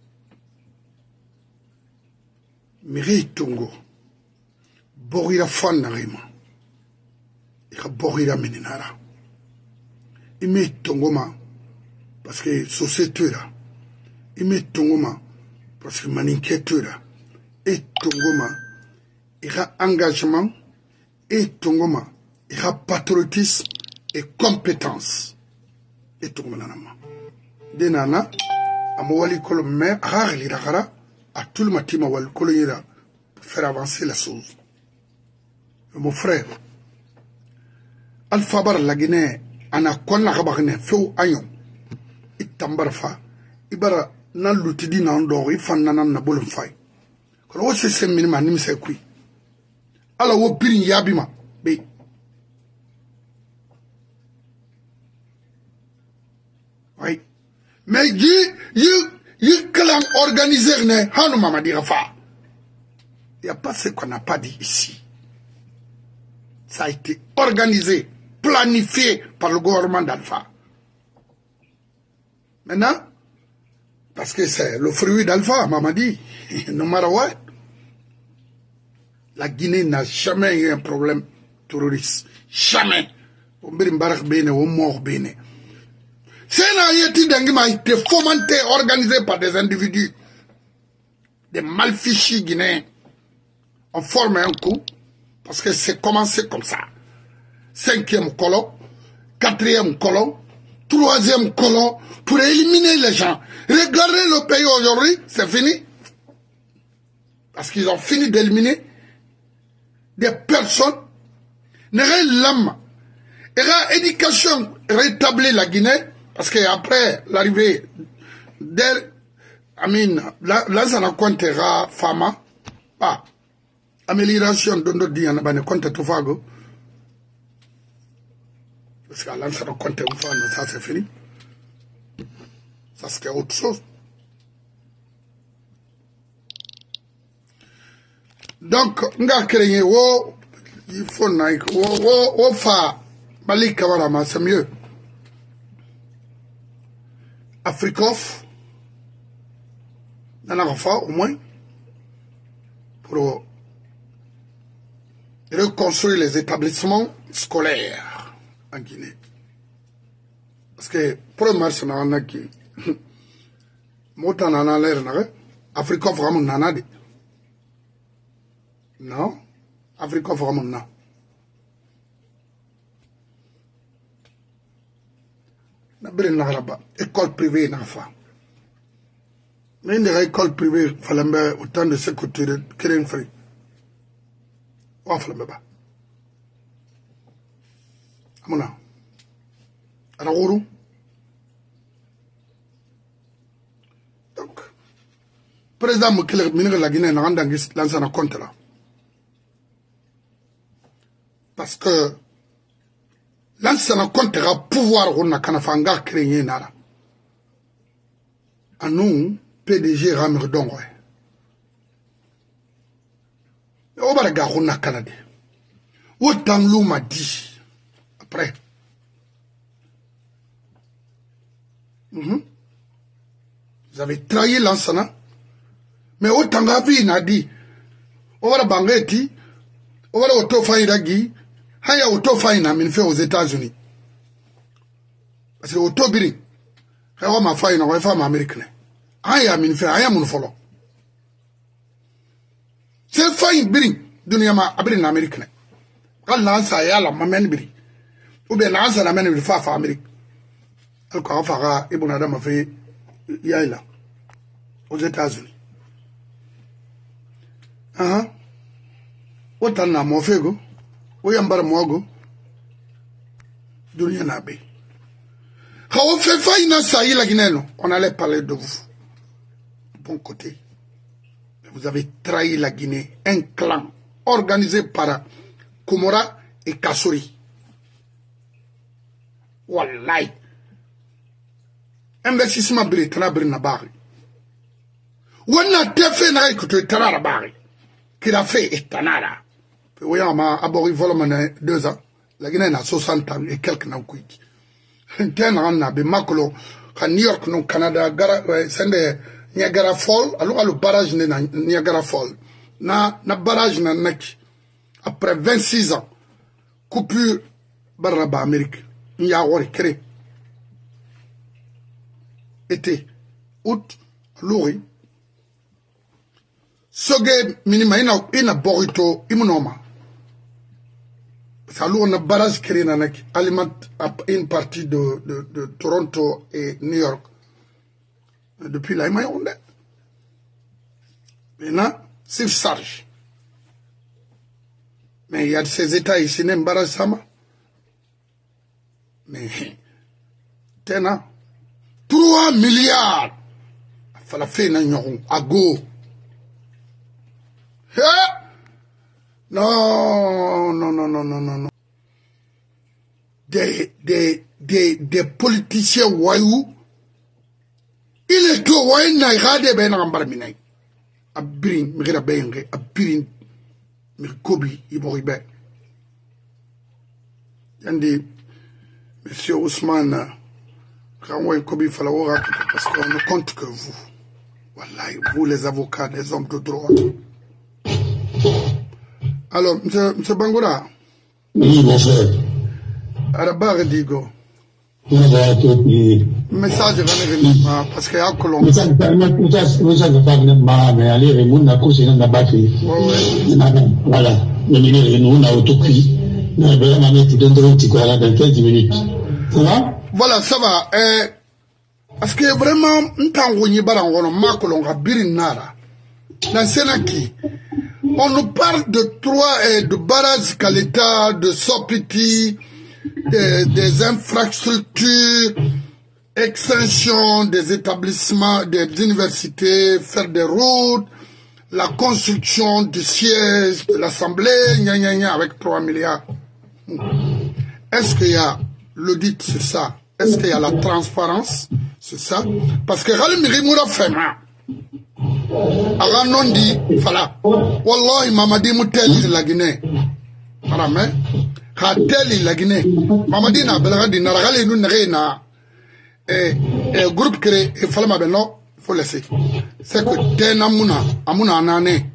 Miri Tongo. Borira Fan Narima. Il y a Borira Meninara. Il met Tongoma. Parce que société là. Il met Tongoma. Parce que maninquiétude là. Et Tongoma. Il y a engagement. Et Tongoma. Il y a patriotisme. Et compétence. Et tout le monde. Denana, Amouali Kolomé, Harli Rara, à tout le matin, Mawal Koloyera, pour faire avancer la chose. Mon frère, Alpha Bar la Guinée, Ana Kwana Rabarne, Feu Ayon, Itambarfa, Ibara, Nan Lutidi Nando, Ifan Nanan Nabolum Fai. Quand on se sent minima, Nimse Kui. Alors, on pire Yabima, B. Oui. Mais il y a clan organisé, il n'y a pas ce qu'on n'a pas dit ici. Ça a été organisé, planifié par le gouvernement d'Alpha. Maintenant, parce que c'est le fruit d'Alpha, Mamadi, no matter what, la Guinée n'a jamais eu un problème terroriste. Jamais. On mort bene. C'est un été d'Angima a été fomenté, organisé par des individus, des malfichés guinéens. On forme un coup, parce que c'est commencé comme ça. Cinquième colon, quatrième colon, troisième colon, pour éliminer les gens. Regardez le pays aujourd'hui, c'est fini. Parce qu'ils ont fini d'éliminer des personnes. L'âme, l'éducation rétablit la Guinée. Parce qu'après l'arrivée d'El, Amin, là, ça n'a comptera Fama, pas amélioration de notre vie, on a compté tout fago. Parce que là, ça n'a compté une fois, ça c'est fini. Ça c'est autre chose. Donc, on a créé, il faut naïk, on fa, Malik Kawarama, c'est mieux. Africof, dans la fois au moins, pour reconstruire les établissements scolaires en Guinée. Parce que, pour le marché, on a qui, Mota nana l'air, Africof vraiment nana de. Non, Africof vraiment nana. École privée n'a pas. Mais une école privée, il fallait autant de sécurité que rien free. on fait le bas. Amona. Aragourou. Donc, président Moukele Minere la Guinée n'a rien d'angis lancé un compte là. Parce que lancer un compte là, pouvoir on a kanafanga créer nara. À nous, P D G Ramir Dongwe. Au Baraga on a Canada. Autant l'eau m'a dit. Après. Mm-hmm. Vous avez trahi l'enseignant. Mais autant la vie n'a dit. On va la banguetti. On va la auto-faille d'agui. Il y a auto-faille fait aux États-Unis. Parce que auto-biri. Il y a ma faille dans les femmes américaines. Il y a min fait. Il y a mon follow. C'est faille biri. Dunia ma abri na américaine. Quand l'ansa y a la mamen biri. Ou bien l'ansa la mène fa fa Amérique. Alors fara Ibn Adam a fait Yaïla aux États-Unis. Ah, autant na mofego, oyambara mogo, dunia nabe. Quand on fait faille na saï la Guinée, on allait parler de vous. Bon côté. Vous avez trahi la Guinée, un clan organisé par Komora et Kassouri. Wallahi. Investissement britannique brina bari. Wana tefe na ikutu tanara bari. Kila fe etanara. Oya ma abori volomane deux ans. La Guinée na soixante ans et quelques na kuiki. Ten ans na be makolo ka New York no Canada gara sende Niagara Fall alors le barrage na Niagara Fall. Na na barrage na nek après vingt-six ans coupure baraba Amérique. Il y a wori créé. Été, août, louri. Soge minima ina ina borito imunoma. Ça lourd na barrage créé nanek alimente une partie de, de, de Toronto et New York. Depuis là, il m'a honte. Maintenant, c'est sage. Mais il y a ces États ici, n'est pas barrage sama. Mais, tenant. trois milliards. Il fallait faire un à go. Non, non, non, non, non, non. Des, des, des, des politiciens voyous. Il est tout voyou, n'a pas ben en barmine. A birin, mira bengue, a birin, mirkobi, iboribe. Yandi, monsieur Ousmane, quand on est comme il faut parce qu'on ne compte que vous. Voilà, vous les avocats, les hommes de droit. Alors, M. Bangoura. Oui, mon frère. Arabar Digo. Message parce qu'il y a un colon. Voilà. Nous, on a autocuit. Nous, on a mis dans quinze minutes. Ça va? Voilà, ça va. Euh, parce que vraiment, on nous parle de trois, euh, de barrages Kaleta, de Sopiti, des, des infrastructures, extension des établissements, des universités, faire des routes, la construction du siège de l'Assemblée, gna gna gna, avec trois milliards. Est-ce qu'il y a l'audit sur ça? Est-ce qu'il y a la transparence sur ça? Parce que Ralim Rimoura fait mal. Alors non dit, voilà. Wallahi Mamadi Mouteli la Guinée. Voilà, mais. Hateli la Guinée. Mamadi na belagadi na ragali nous na et et groupe créé et fallait ma benno faut laisser. C'est que ten amuna amuna anane.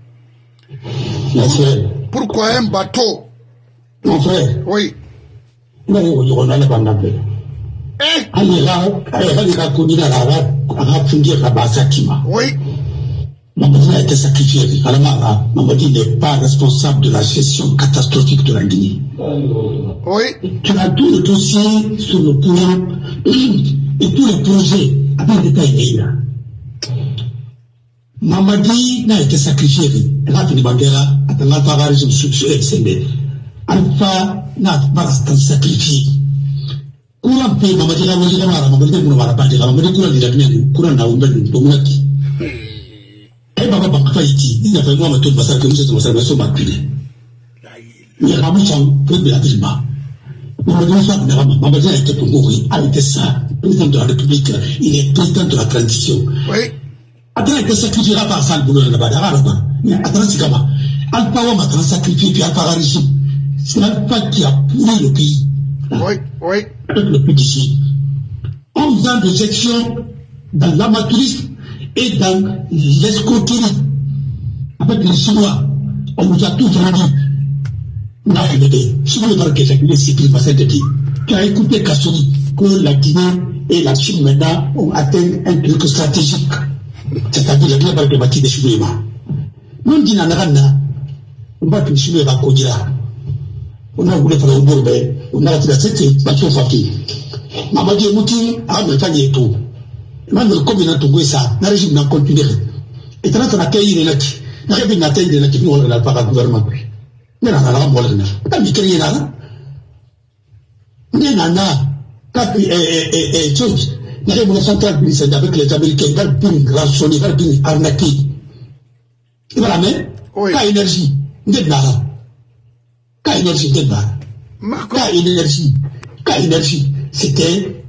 Pourquoi un bateau? Mon frère. Oui. Non, on a pas Eh, alors, alors, a connu la rara, a fini la basatima. Oui. Mamadi a été sacrifié. Alors, Mamadi n'est pas responsable de la gestion catastrophique de la Guinée. Oui. Tu as tout le dossier sur le point et tous les projets avec les pays là. Mamadi n'a été sacrifié. Elle a fini Bandera, dans la parole je me suis alpha n'a pas sacrifié courant pe mama dila mo dila mara mama dila mo mara ba dila mama dila dila dila courant na umbe ndo munaki e baba ba ka iti ni na fa mo to basar ke muso to basar so makile ni ra mo chang pe be abima mama dila sa na mama mama dila te pongo ri avec ça président de la République il est président de la transition oui attends que sacrifiera par ça le boulot de la badara là mais attends c'est comment alpha wa ma sacrifier puis alpha régime c'est alpha qui a pourri le pays. Oui, oui. Avec le plus d'ici. onze ans de gestion dans l'amateurisme et dans l'escroquerie. Avec les Chinois, on nous a tout vendu. On a fait si vous voulez voir que j'ai une cycle passée de vie, qui a écouté Kassori, que la Guinée et la Chine maintenant ont atteint un truc stratégique. C'est-à-dire la Guinée va être bâtie des Chinois. Nous, on dit dans la on va que les Chinois vont conduire. On a voulu faire un bourbe, on a fait cette passion fatiguée. Maman dit, Mouti, à me faire des tout. Maintenant, comme il a tout ça, le régime n'a continué. Et tant qu'on a accueilli les lacs, il y a une atteinte des lacs qui n'ont pas le gouvernement. Mais on a la mort. On a mis qu'il y a là. Mais on a, quand il est chose, il y a une centrale ministère avec les Américains, il va bien rançonner, il va bien arnaquer. Il va la mettre, quand énergie, il y a là. Ka énergie de bas. Ka énergie. Ka énergie. C'était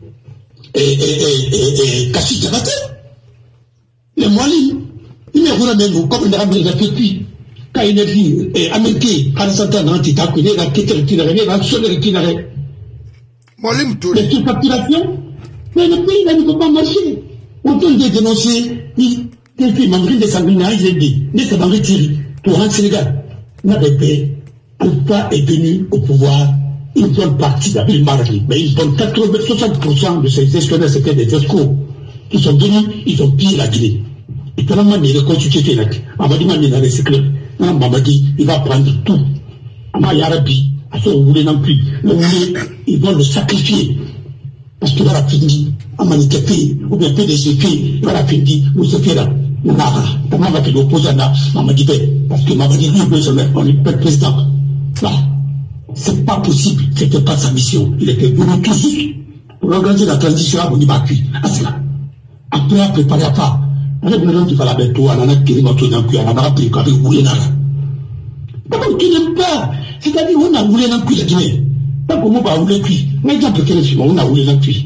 Kassi Diabaté. Les moyens. Il me voulait même comme une ramène de petit. Ka énergie. Et américain. À la santé, dans l'antita, qu'on est la quête qui n'a rien, la seule qui n'a rien. Les surfacturations. Mais le pays ne peut pas marcher. Autant de dénoncer, des filles manquent de sanguinaires, j'ai dit, des sanguinaires tirés. Pour un Sénégal. On avait payé. Alpha est venu au pouvoir, une bonne partie d'Abil Marli, mais ils ont quatre-vingts, soixante pour cent de ces gestionnaires, c'était des escrocs qui sont venus, ils ont pillé la Guinée. Et puis, maman, il est constitué là. Maman dit, maman, il a recyclé. Maman dit, il va prendre tout. Maman, Yarabi, à ce vous voulez non plus. Le voulez, ils vont le sacrifier. Parce qu'il va la finir, à Manikepi, ou bien P D G P, il va la finir, vous se fait là. Nara, maman va te l'opposer à là. Maman dit, parce que maman dit, lui, on est pas président. Non, c'est pas possible, c'était pas sa mission. Il était venu tout juste pour organiser la transition à Bonibaki, à cela. Après, à préparer à part. On a besoin de faire la bête, on a tiré notre d'un coup, on a pris avec Moulénara. D'abord, tu n'aimes pas. C'est-à-dire, on a voulu d'un coup, la Guinée. Pas comme on va rouler cuit. Mais exemple, quel est on a voulu d'un cuit.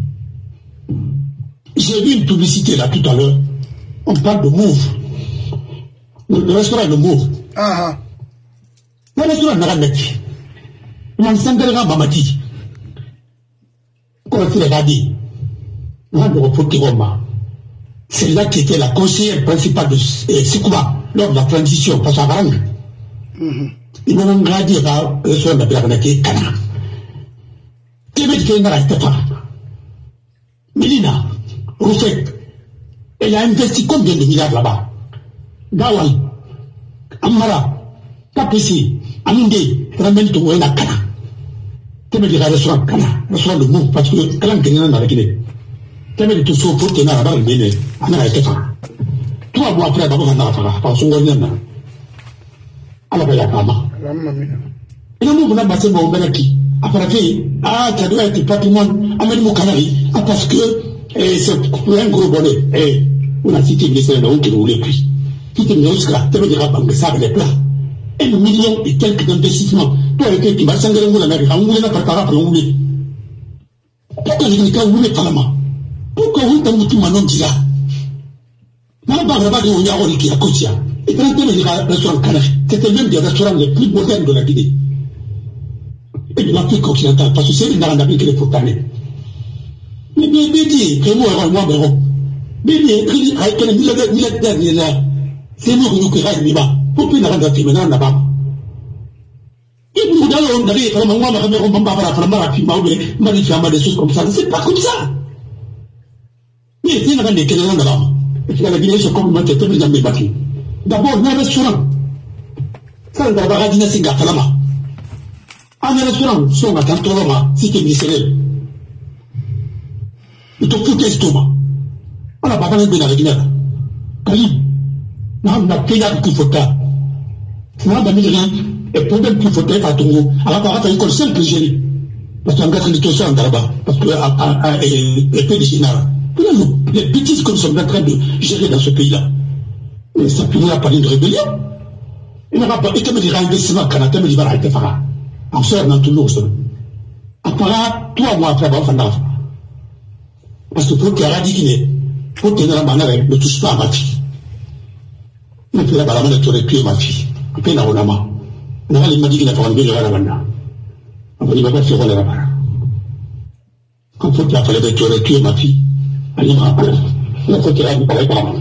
J'ai vu une publicité là tout à l'heure. On parle de Move. Le, le restaurant est le Move. Ah ah. Le restaurant n'a rien dit. On s'en va Mamadi. Quand on l'a dit, on a reporté Roma. C'est là qui était la conseillère principale de Sikouba lors de la transition, parce à Varang. Ils m'ont gradé à le restaurant de la Biarnaké, Kana. Québec qui n'a resté pas. Mélina, Rousset, elle a investi combien de milliards là-bas? Gawal, Amara, Kapesi, Aminde, ramène tout le monde. Québec est un restaurant Kana, restaurant de Mou, parce que Kalan qui est dans la Guinée. Québec est tout sauf pour tenir là-bas le Bénin, en a été fait. Trois mois après, d'abord, on a fait par son gouvernement. Alors, il y a pas mal. Et nous, on a passé mon Benaki. Après, ah, ça doit être patrimoine, amène mon canari, ah, parce que c'est un gros bonnet. Et on a cité le ministère de l'Eau qui roulait puis. Qui te met au scrat, tu veux dire à Banque ça, les plats. Un million et quelques d'investissements. Toi, avec qui va s'engager dans l'Amérique, on voulait la préparer pour on voulait. Pourquoi les Américains voulaient Parlement? Pourquoi vous t'en mettez maintenant déjà? Maintenant, pas vraiment de Onyaro qui a Kotia. Et quand on est dans le restaurant Canari, c'était même des restaurants les plus modernes de la Guinée. Et de l'Afrique occidentale, parce que c'est une grande Afrique qui est pourtanée. Mais bien, bien dit, que moi, moi, moi, bien dit, avec un militaire, il est là. C'est nous qui nous créons le débat. Pourquoi il n'a pas de maintenant là-bas? Et vous, d'ailleurs, on avait vraiment, moi, ma mère, on m'a pas vraiment rapidement, mais m'a dit, des choses comme ça. C'est pas comme ça. Mais il n'y a pas de Kénélan là-bas. Et puis, la Guinée se complète, c'est tout le monde battu. D'abord, le restaurant. Ça, le Baradina, c'est Gatalama. Un restaurant, son attentolama, c'était ministériel. Il te fout l'estomac. On n'a pas parlé de la Guinée. Kali, on a payé un coup de Non, ben, il et problème qu'il faut être à Tongo. Alors, par rapport à l'école simple, gérer. Parce qu'on a gâté les questions en Daraba. Parce que, à peu de Génara. Les bêtises que nous sommes en train de gérer dans ce pays-là. Et ça finira par une rébellion. Il n'y aura pas, et comme il y a un investissement, quand on a dit, il y a en sort dans tout le monde. Après, trois mois après, on va faire. Parce que pour qu'il y ait un radicé, pour tenir la banane, ne touche pas à ma fille. Il ne peut pas la banane de tuer ma fille. Après, il y a un homme. On a dit qu'il a fait un peu de la banane. On va dire, il va faire la banane. Quand il a fallu tuer ma fille, il a faut qu'il ait un peu de la banane.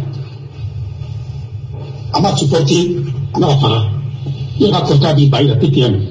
On m'a supporté, on m'a fait. Il a raconté à Biba, il a pété un peu.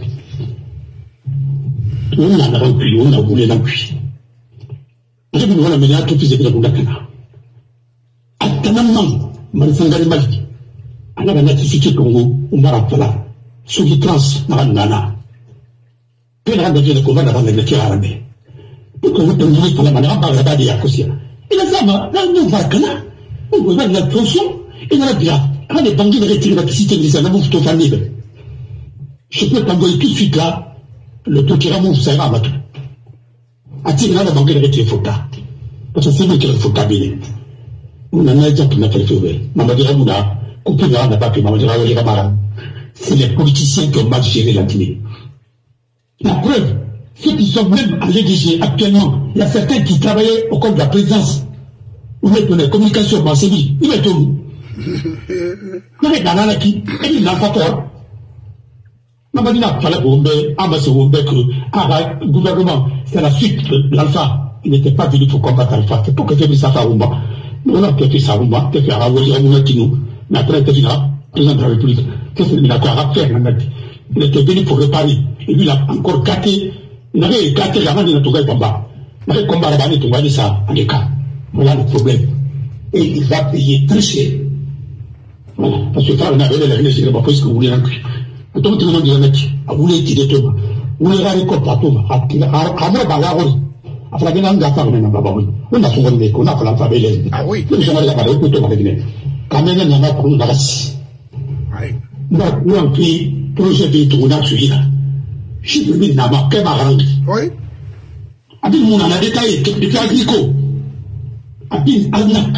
On a rempli, on a voulu l'appuyer. Je vais vous amener à tout fils de la Kana. À Tanamman, Mansangari Mali, à la nativité Congo, on m'a rappelé, sous les trans, Narana. Puis la randonnée de combat avant de la arabe. Pour que vous teniez par la manière par la base de Yakosia. Et la femme, là, nous va Kana, on va la tension, et la bien. Quand les bandits retirent la cité des Anabous tout en libre. Je peux t'envoyer tout de suite là, le tout qui remonte, ça ira à Matou. A-t-il là la banque de retiré Fota? Parce que c'est lui qui a le Fota béni. On en a déjà qui n'a pas fait. Maman dira Mouna, coupé n'a pas pu, maman dira Ramara. C'est les politiciens qui ont mal géré la Guinée. La preuve, ceux qui sont même à l'E D G actuellement, il y a certains qui travaillaient au compte de la présidence. Où mettent les communications, c'est lui, ils mettent où? Non, mais dans la qui, il n'a pas tort. Maman dira, fallait bomber, ambasser bomber que, ah, le gouvernement, c'est la suite de l'Alpha. Il n'était pas venu pour combattre Alpha. C'est pour que tu aies ça à Rumba. On a fait ça à Rumba, tu as fait à Rawoli, à Mounatino. Mais après, tu es là, président de la République. Qu'est-ce qu'il a quoi à faire, il était venu pour réparer. Et lui, il a encore gâté. Il avait gâté la main de notre combat. Il avait combat la main de ton ça, en cas. Voilà le problème. Et il va payer très cher. Voilà. Parce que ça, on avait la réunion, c'est pas parce que vous voulez un cul. Donc, tout le monde dit, vous voulez tirer Thomas. Vous voulez aller comme Thomas. À moi, Balaroni. Après, il y a un gars, on a souvent des qu'on a fait l'alphabet. Ah oui. Nous sommes allés à la Thomas. Quand même, il y en a pour nous dans la scie. Nous avons pris projet de tournage sur là. Je suis venu dans ma camarade. Oui. Abin mon a détaillé depuis agricole. Abin Alnak.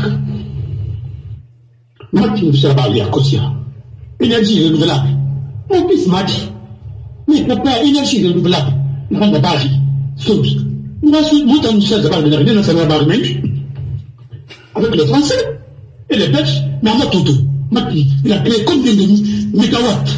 Moi, tu me sais pas aller à Kosia. Énergie renouvelable. On peut se matcher. Mais il n'y a pas d'énergie renouvelable. Il n'y a pas de base. Sauf. Nous avons fait des barres de l'arrivée dans sa barre avec les Français et les Belges, mais en mode il a créé combien de mégawatts?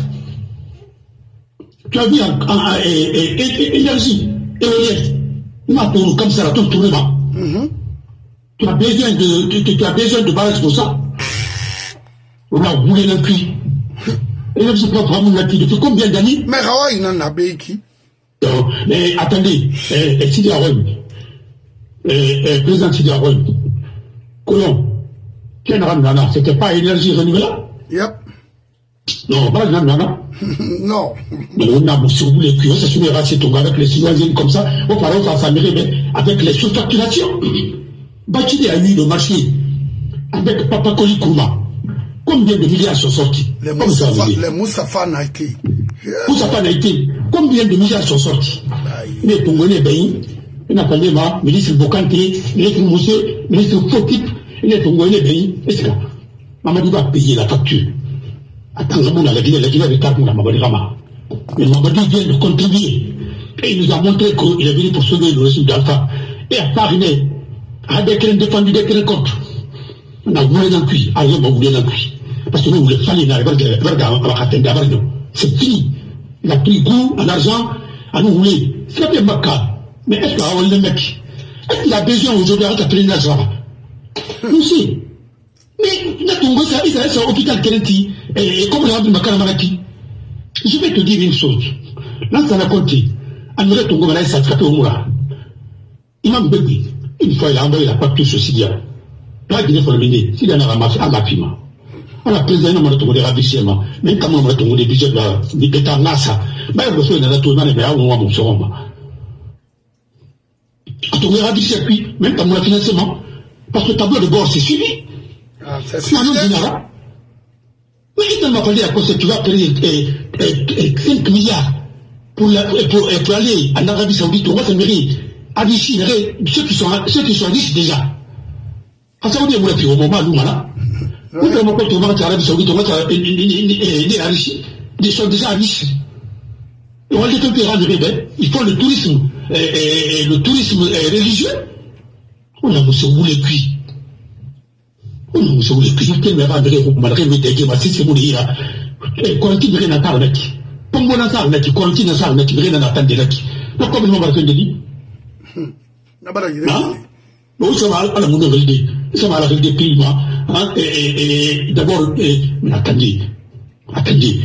Tu as vu en énergie éolienne, nous avons comme ça, tout tournement. Tu as besoin de, tu as besoin de barrages pour ça. On a roulé le cul. Et même si pas vraiment la cul, depuis combien d'années? Mais Rawa, il en a béni qui? Mais attendez, Sidi Aroun, président Sidi Aroun, Colomb, Ken Ramdana, c'était pas énergie renouvelable? Yep. Non, pas Ramdana. Non. Mais on a sur vous les cuits, ça se met à racheter avec les citoyens comme ça, au parlant, ça s'améliorer, mais avec les surfacturations. Bachidé a eu le marché avec Papa Koli Kouma. Combien de milliards sont sortis? Les Moussafa Naïti. Moussafa Naïti. Combien de milliards sont sortis? Les Tongolais, il n'a pas de ma, ministre Bokante, ministre Moussé, ministre Fokip, les Tongolais, est-ce que Mamadou va payer la facture? Attends, la Guinée, la Guinée avec Tarmouna, Mamadou Rama. Mais Mamadou vient de contribuer. Et il nous a montré qu'il est venu pour sauver le régime d'Alpha. Et à Paris, avec un défendu, avec un contre. On a voulu d'un cuit, à on a voulu d'un cuit. Parce que nous, vous le fallait, c'est fini. Il a pris goût en argent à nous rouler. C'est bien macabre. Mais est-ce qu'il a le mec? Est-ce qu'il a besoin aujourd'hui à appeler Nazara? Nous aussi. Mais, il a un hôpital Kennedy, et comme le Rabbi Makaramaraki. Je vais te dire une chose. Là, ça l'a compté. Anouret Tongo Malay s'est attrapé au Moura. Imam Begui, une fois, il a envoyé la facture sur Sidia. Là, il est pour le mener. Sidia n'a pas à ma fille. On a présenté un moment de ravissement. Même quand on a tombé des budgets de l'État NASA, mais on fait un tournant et on va mon second. Quand on est ravissé, puis, même quand on a financement, parce que le tableau de bord, c'est suivi. Ah, c'est suivi. Mais il m'a parlé à quoi tu vas payer cinq milliards pour, la, pour, pour aller en Arabie Saoudite. Moi, ça mérite. À Vichy, ceux qui sont, ceux qui sont riches déjà. À ça, on dit, au moment où, là, vous avez encore tout le monde en Arabie Saoudite, on va les riches. Ils sont déjà riches. Et on va les faire rendre rebelles. Il faut le tourisme, et, et, le tourisme religieux. On a moussé où les cuits. On a moussé où les cuits. Quel m'a rendu au malgré le dégué, ma si c'est mon ira. Quanti de rien à parler. Comme on a parlé, quanti n'a pas de rien à attendre de l'acquis. Donc, comme on va faire de lui. Non, ça va à la monnaie validée. Ça va à la validée pays, et d'abord, mais attendez. Attendez,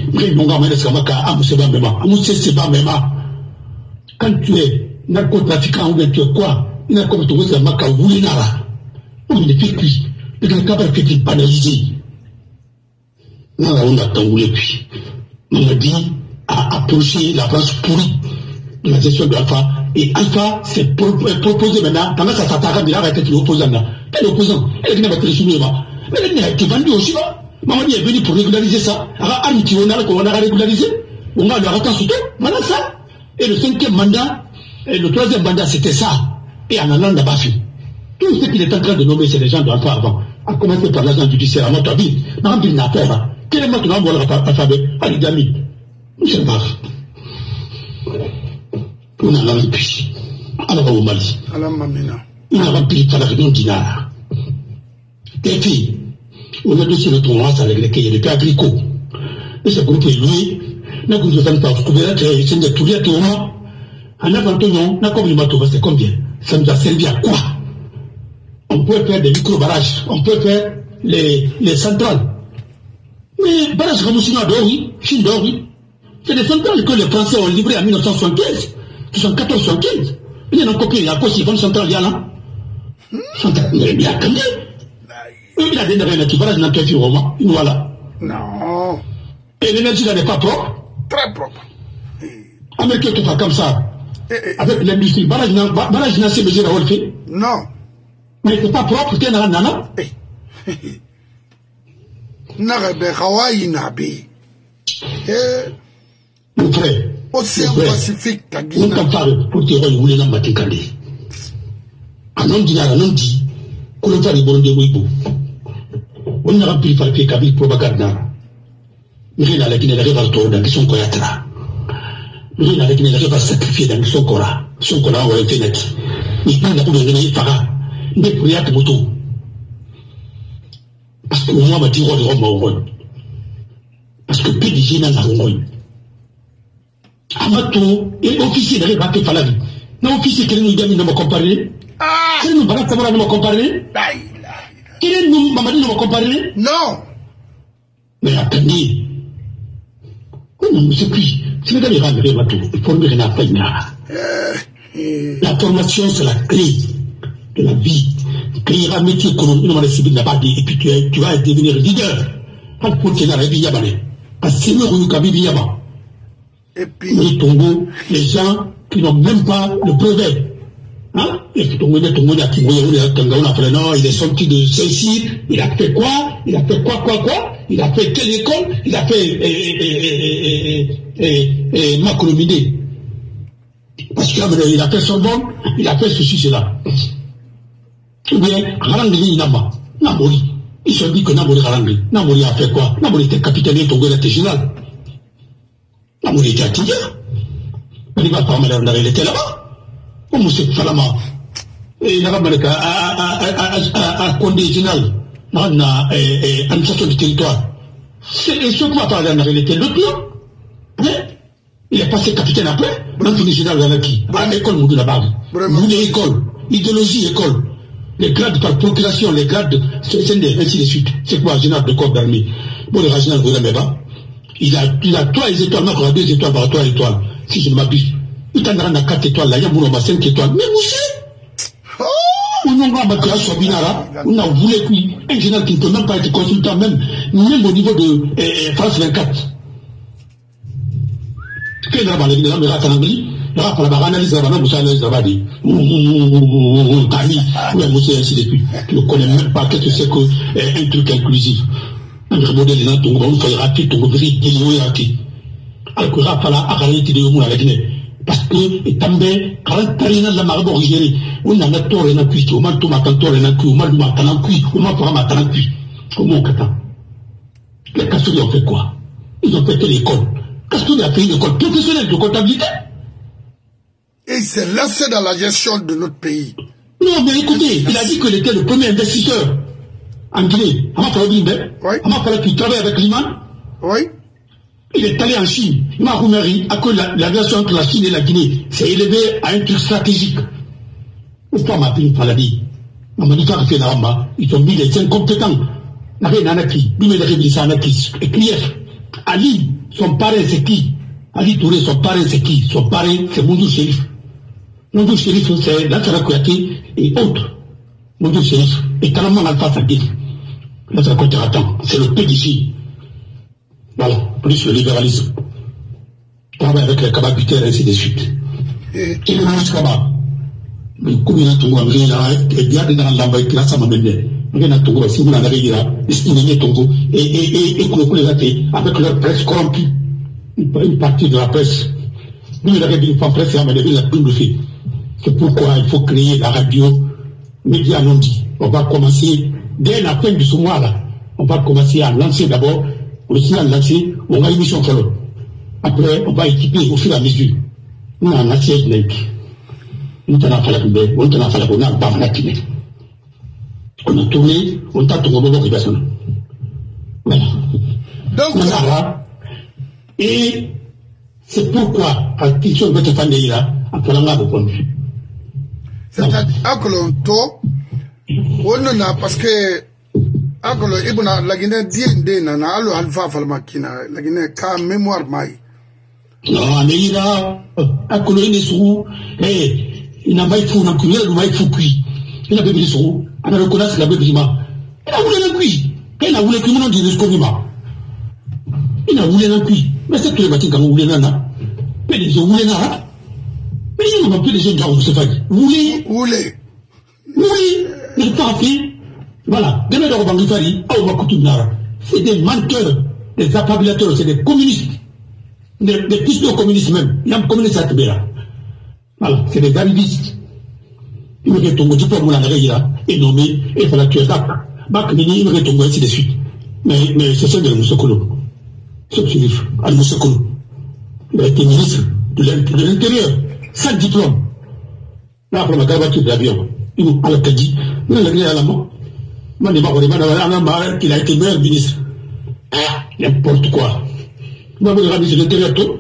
quand tu es narcotrafiquant ou tu es quoi, il a comme tu veux maka woulinara. On ne fait plus. Le gars capable fait il banaliser. Non, on a tant voulu puis. On a dit à approcher la France pourrie de la gestion de Alpha. Et Alpha s'est proposé maintenant, pendant que ça s'attaque, il a arrêté l'opposant là. Quel opposant? Elle n'a pas été soumise là. Mais elle a été vendue aussi là. Maman est venue pour régulariser ça. Alors, on a, on a régularisé. On a le ratant surtout. Voilà ça. Et le cinquième mandat, et le troisième mandat, c'était ça. Et en allant là-bas, tout ce qu'il est en train de nommer, c'est les gens de l'Alpha avant. À commencer par l'agent judiciaire, à notre avis. Dans une affaire, quel est maintenant le alphabet? Allez, Dami. Je ne sais pas. On a rempli. Alors, au Mali. On a rempli par la réunion d'Inara. Et puis, on a dossier de tournoi avec lesquels il y a des cas agricoles. Et ce groupe est loué. N'a que je ne sais pas, je trouvais que c'est une tournée tournoi. En avant tout non, n'a comme il m'a trouvé, c'est combien? Ça nous a servi à quoi? On peut faire des micro-barrages, on peut faire les, les centrales. Mais barrages comme Chine d'Ori, Chine d'Ori, c'est des centrales que les Français ont livrées en mille neuf cent soixante-quinze, soixante-quatorze soixante-quinze. Il y en a copié, il y a quoi si bonne centrale, il y a là? Centrale, mais il y a combien? Il a des rien qui barrage dans le Roma, voilà. Non. Et l'énergie là n'est pas propre? Très propre. Américain tout fait comme ça. Avec l'industrie, barrage n'a ces mesures à fait. Non. Mais c'est pas propre, t'es dans la nana. N'arrête Hawaï Nabi. Mon frère. Océan Pacifique, t'as dit. On t'en parle pour te rendre, vous les n'en battez qu'à l'aise. Un homme dit, un homme dit, qu'on le fasse les bons de Weibo. On n'a rempli par le pied Kabyle propagande. Mais il a la Guinée, la révolte dans son coyatra. Il a la Guinée, la révolte sacrifiée dans son cora. Son cora, on l'a fait net. Il prend la poule de Guinée, Farah. Il est pour y être moto. Parce que moi, ma dit, roi de Rome, au roi. Parce que P D G n'a pas roi. Amato, et officier de révolte Falavi. Non, officier qui nous dit, nous m'a comparé. Ah! Qui nous barre, comment nous m'a comparé? Qui nous m'a dit, nous m'a comparé? Non! Mais attendez. On ne sait plus. Si vous allez rendre les bateaux, il faut me pas la formation, c'est la clé de la vie. Créer un métier économique, on va le là-bas, et puis tu, tu vas devenir leader. Pas pour tenir la vie yabane. Parce que c'est le rue Kabi Yaba. Et puis. Les Tongo, les gens qui n'ont même pas le brevet. Hein? Et puis Tongo, les Tongo, on a fait non, il est sorti de ceci, il a fait quoi? Il a fait quoi, quoi, quoi? Il a fait quelle école? Il a fait Macromidé. Parce qu'il a fait Sorbonne, il a fait ceci, cela. Ou bien, Harangli Nama, Namori. Ils se dit que Namori Harangli. Namori a fait quoi? Namori était capitaine de Togo, il était général. Namori était actif. Il va pas mal, il était là-bas. Comme c'est Falama. Et il a ramené à Condé général. On a une administration du territoire. C'est ce qu'on va parler en réalité. Le plan, il est passé capitaine après. L'Anthony général dans qui à l'école Moudou là-bas. Moudou école, idéologie école. Les grades par procuration, les grades, c'est ainsi de suite. C'est quoi, général de corps d'armée? Bon, le général Gourameba, il a, il a trois étoiles, maintenant on a deux étoiles par trois étoiles. Si je ne m'abuse. Il t'en a quatre étoiles là, il y a mon cinq étoiles. Mais vous savez? On a battu à Sobinara, on a voulu un général qui ne peut même pas être consultant, même, même au niveau de eh, France vingt-quatre. Quel est le problème? Il y a un Angli, il y a un analyse, il y a un analyse, il y a un analyse, il y a ainsi de suite. Tu ne connais même pas qu'est-ce que c'est qu'un truc inclusif. un modèle dans ton groupe, il rapide, ton groupe, il est rapide. Alors que Rapala a arrêté de la Guinée. Parce que, et també, quand Tarina la Marabo Rigérie, on a un acteur et un cuit, au mal tout ma cantor et un cuit, au mal du matin en cuit, au mal pour un matin en cuit. Comment on kata? Les Castouri ont fait quoi? Ils ont fait l'école. Castouri a fait une école professionnelle de comptabilité. Et il s'est lancé dans la gestion de notre pays. Non, mais écoutez, il a dit qu'il était le premier investisseur en Guinée. Oui. Il travaille avec l'Iman. Oui. Il est allé en Chine. Il m'a remarqué que la, la relation entre la Chine et la Guinée s'est élevée à un truc stratégique. Pourquoi m'a pris une maladie? Ils ont mis les incompétents. Nanaki, et Krief, Ali, son parrain c'est qui? Ali Touré, son parrain c'est qui? Son parrain c'est Moundou Chérif. Moundou Chérif c'est Lassara Kouyaté et autres. Moundou Chérif et Kalaman Alpha Sadil. Lassara Kouyaté attend, c'est le P D G. Voilà, plus le libéralisme. Travaille avec les cababitaires et ainsi de suite. Et le mange Kaba. Mais comme il y a tout le monde, il y a des gens qui ont été là, ça m'a mené. Il y a tout le monde, si vous n'avez pas et et et avec leur presse corrompue, une partie de la presse. Nous, il y a une presse, la c'est pourquoi il faut créer la radio Média non dit. On va commencer, dès la fin de ce mois-là, on va commencer à lancer d'abord, aussi à lancer, on va émission follow. Après, on va équiper au fur et à mesure. On a un assiette link. On a fait la pub, on a fait la bonne, on a fait on a tourné, on t'a tourné au personne. Voilà. Donc, voilà. Et c'est pourquoi, à question de votre famille là, après la de point de vue. C'est-à-dire, à Colonto, on a parce que, à Colonto, il y a la Guinée d'Inde, il y a Alpha Falmakina, la Guinée, car mémoire maille. Non, mais il y a, à Colonto, il y a maille fou, il y a maille fou, il y a bébé sous. On a reconnu la bébé. Il a voulu la cuit. Il a voulu que mon dit le il a voulu la cuit. Mais c'est tout le matin quand vous voulez nana. Mais les gens voulaient nana. Mais ils n'ont pas plus de gens qui ont fait. Vous voulez, vous voulez, vous voulez, mais pas fait. Voilà. Demain, dans le Bangifari, à Oumakoutounara, c'est des menteurs, des appabilateurs, c'est des communistes. Des, des pistons communistes même. Il y a un communiste à Tibéra. Voilà. C'est des arrivistes. Il me dit ton diplôme là est nommé et fallait tuer ça. Bac mini il me dit ton ainsi de suite. Mais mais c'est ça de Moussokolo. C'est Philippe Al Moussokolo. Il a été ministre de l'Intérieur sans diplôme. Là après ma cravate de l'avion. Il nous a dit il a dit à la mort. Moi n'est pas vraiment il a été meilleur ministre. Ah n'importe quoi. Moi je ministre de l'Intérieur tout.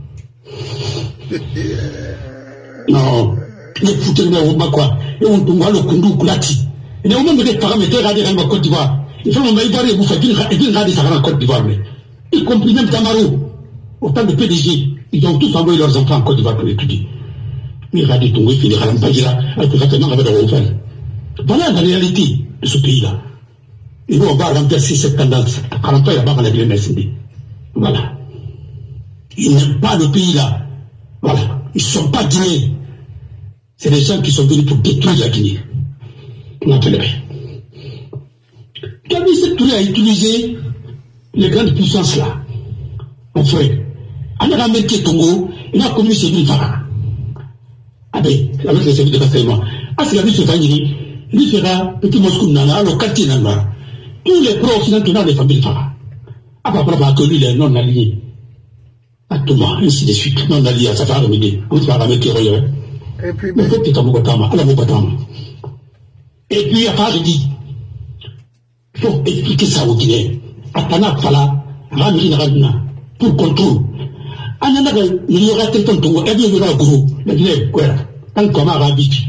Non. Il faut que nous quoi. Et on doit le conduire Koulati. Et nous avons des paramètres à dire en Côte d'Ivoire. Il faut que nous ayons vous faire une radio en Côte d'Ivoire. Y compris même Tamaro. Autant de P D G. Ils ont tous envoyé leurs enfants en Côte d'Ivoire pour étudier. Mais Radio Tongo finira en Pagira avec le traitement avec le Roufal. Voilà la réalité de ce pays-là. Et nous, on va remplacer cette tendance. À l'emploi, là-bas, on a bien merci. Voilà. Ils n'aiment pas le pays-là. Voilà. Ils ne sont pas guinéens. C'est les gens qui sont venus pour détruire la Guinée. On appellerait. Kabila Touré a utilisé les grandes puissances là. Mon frère. En a remercié Tongo, il a commis ses villes Fara. Ah ben, avec les services de renseignement. Ah, c'est la vie de Fangini. Lui fera petit Moscou Nana, le quartier Nana. Tous les pro-occidentaux dans les familles Fara. Ah, par rapport à que lui, les non-alliés. À tout le monde, ainsi de suite. Non-alliés, ça va remédier. On va remettre les et puis, mais... Et puis, après, je dis, il faut expliquer ça aux Guinéens. Atana Fala, Ramiri Radina, pour contrôle. Anana, il y aura quelqu'un de Tongo, et bien, il y aura un gros, le Guinée, quoi, tant qu'on a Rabifi.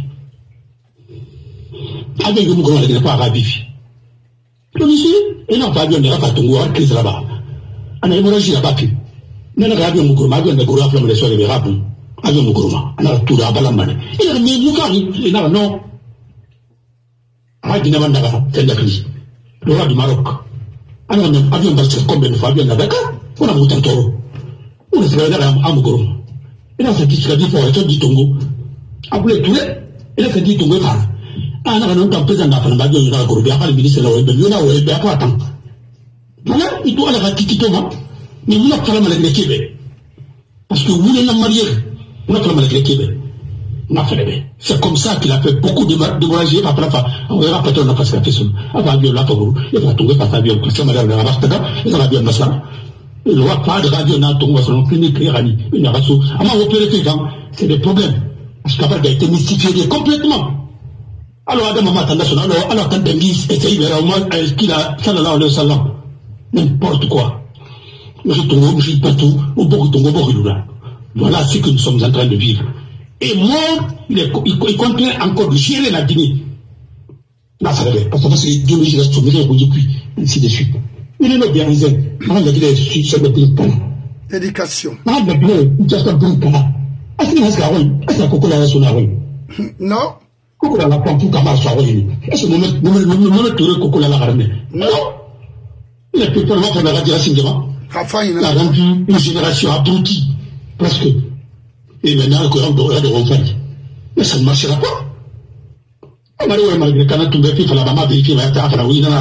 Avec le Mougon, il n'y a pas Rabifi. Donc ici, il n'y a pas bien de Rafa Tongo, à crise là-bas. En hémorragie là-bas, il n'y a pas bien de Mougon, il y a un gros afflame de soleil, avion Mougourma, on a tout à Balamane. Il a mis Moukari, il a non. Radina Mandara, c'est la crise. Le roi du Maroc. Alors, avion Basque, combien de fois, avion Nabaka, on a monté un taureau. On a fait un Mougourma. Il a fait dit qu'il a dit pour être dit Tongo. Après tout, il a fait dit Tongo. Ah, non, non, t'as pesé un affaire, il a dit, il a le ministre, il a dit, il a dit, attends. Voilà, il doit aller à Kikitoma, mais nous n'avons pas la maladie de Québec. Parce que vous n'avez pas marié, nous n'avons pas la maladie de Québec. C'est comme ça qu'il a fait beaucoup de démorager. On verra peut-être on a passé la question. On va bien là pour vous. Il va tomber par ta vie. Parce que madame la Rabastaga, il va bien Massa. Il n'y aura pas de radio dans ton salon clinique. Il n'y a pas de. À ma opéré c'est des problèmes. Parce qu'après, il a été mystifié complètement. Alors, Adam Mamata National, alors, quand Denguis essaye de au moins qu'il a, sallallahu alayhi wa sallam, n'importe quoi. Je tombe, je suis partout, au bord de ton bord, voilà ce que nous sommes en train de vivre. Et moi, il, est, il, il continue encore de gérer la Guinée. Là, ça va être. Parce que c'est l'idéologie de la souveraineté, depuis, ainsi de suite. Il est bien raison. On a dit, c'est le brincan. Éducation. On a dit, c'est le brincan. Est-ce qu'il y a un scarron? Est-ce qu'il y a un coco là, son arroy? Non. Coco là, la plante, pour qu'à marche, arroy. Est-ce que nous mettons coco là, la ramée? Non. Il est plus pour le moment, on a dit à Singema. Il a rendu une génération abrutie, presque. Et maintenant, le courant de refaire. Mais ça ne marchera pas. On m'a dit, malgré que tout le monde a la maman vérifiée, mais il y a un oui, non.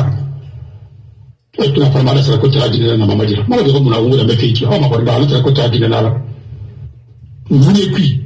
Et tout la femme, c'est la côte de la Guinée, la maman dit. Moi, je vais vous la mettre ici. On m'a dit, c'est la côte de la Guinée, là. Vous voulez puis.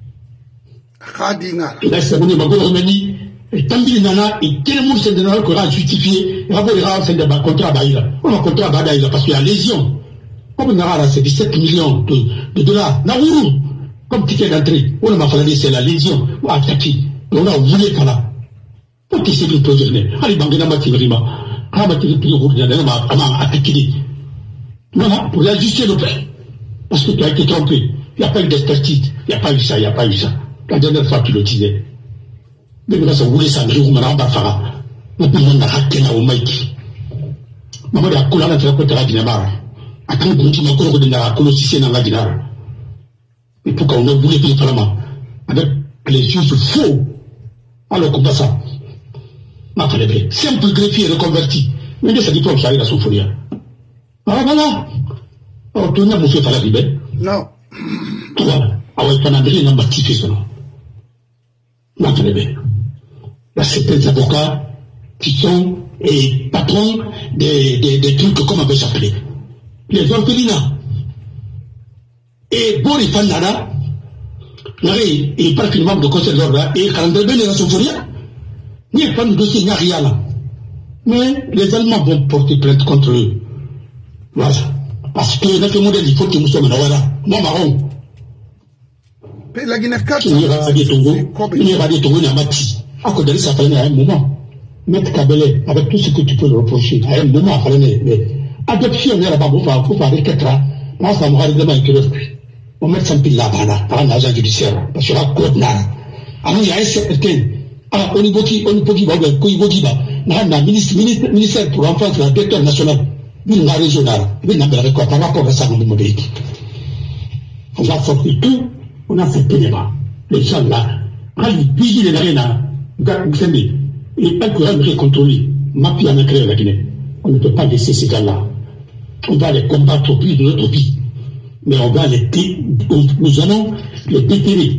Radina. Et là, c'est bon, il m'a dit, et tant qu'il y en a, et quel monde c'est de notre courant justifié, il va vous dire, c'est un contrat à Baïla. On a un contrat à Baïla parce qu'il y a lésion. Comme on a là, c'est dix-sept millions de dollars. Naourou. Comme ticket d'entrée, on m'a fallu c'est la légion, ou attaquer. On a voulu faire là. Pour qui c'est que le projet venait. Allez, Bangana Matirima. Ah, Matirima, m'a attaqué. Voilà, pour ajuster le père. Parce que tu as été trompé. Il n'y a pas eu d'expertise. Il n'y a pas eu ça, il n'y a pas eu ça. La dernière fois, tu le disais. Mais maintenant, ça voulait s'en rire, on m'a bafara. Maintenant, on a raté là au Maïki. Maman, il y a coulé dans la côté de la Guinamara. Attends, on continue à courir dans la colossicien dans la Guinamara. Et pourquoi on a voulu faire le Parlement avec les yeux faux. Alors, comme ça, ma femme est simple greffier reconverti. Mais de ce diplôme, ça a eu la souffrir. Alors voilà. Alors, tu n'as pas fait la ribelle. Non. Voilà. Alors, il n'y a pas de bâti ça. Ma femme est belle. Là, c'est des avocats qui sont et patrons des, des, des trucs, comme on peut s'appeler. Les orphelinats. Et bon, il fait nada. Il part qu'il manque de conseil d'ordre. Et quand on a la souffrir, il n'y a pas de dossier, il n'y a rien là. Mais les Allemands vont porter plainte contre eux. Voilà. Parce que notre modèle, il faut que nous sommes là. Voilà. Moi, marron. La Guinée quatre. Il y aura des Tongo. Il y aura des Tongo, il y a Mati. À côté de ça, il fallait à un moment. Mettre Kabele, avec tout ce que tu peux le reprocher, à un moment, il fallait. Mais adoption, il y a là-bas, il faut faire des quatre ans. Moi, ça m'aurait demandé que le on met ça pile là-bas, par un agent judiciaire, parce qu'il y a un code là. Alors, il y a un certain. Ah, on y va, on y va, on y va, on y va, on y ministre, ministère pour l'enfance, la directeur national, une régionale, une américaine, par rapport à ça, on nous dit. On a sorti tout, on a fait pénéma. Les gens là, quand ils vigilent les arénas, vous savez, et pas que rien contrôler, ma fille a créé la Guinée. On ne peut pas laisser ces gars-là. On va les combattre au plus de notre vie. Mais on va les dé... nous allons les déterrer.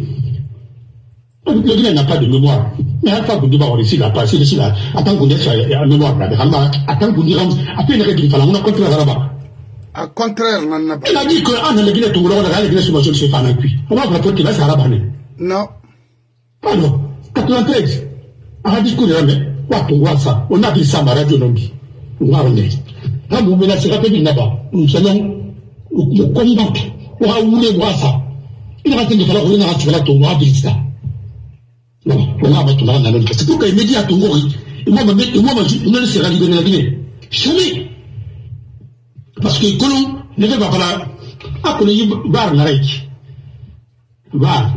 Le Guinée n'a pas de mémoire. Mais à la fois, vous devez avoir ici, là, passer ici, là, attends qu'on ait la mémoire, là, attends qu'on ait à peine règle, il fallait, on a contraire là-bas. À contraire, on n'a pas. Il a dit que, ah, la Guinée, tout le monde, la Guinée, sur ma jeune, c'est pas un cuit. On va rapporter là, c'est arabe. Non. Pardon. quatre-vingt-treize. On a dit qu'on est là, quoi, on voit ça. On a dit ça, ma radio, non, on va revenir. Là, vous menacez rapidement là-bas. Nous allons nous combattre. On va vouloir voir ça. Il va falloir que nous ayons la tombe, on va dire ça. Non, on va mettre la langue. C'est pourquoi il me dit à Tongo, et moi, je ne laisserai libérer la Guinée. Jamais. Parce que Colomb ne va pas là. Ah, qu'on y va, la règle. Va.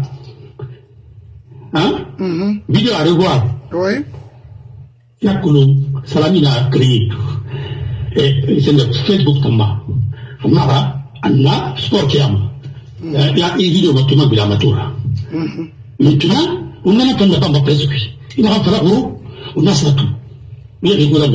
Hein? Vidéo à revoir. Oui. Il y a Colomb, Salamina a créé. Et c'est le Facebook Tamba. On a un sport qui a. Il y a une vidéo maintenant de la matura. Maintenant, on n'a pas de temps presque. Il n'a pas de temps. On a ça tout. Il y a des gouvernements.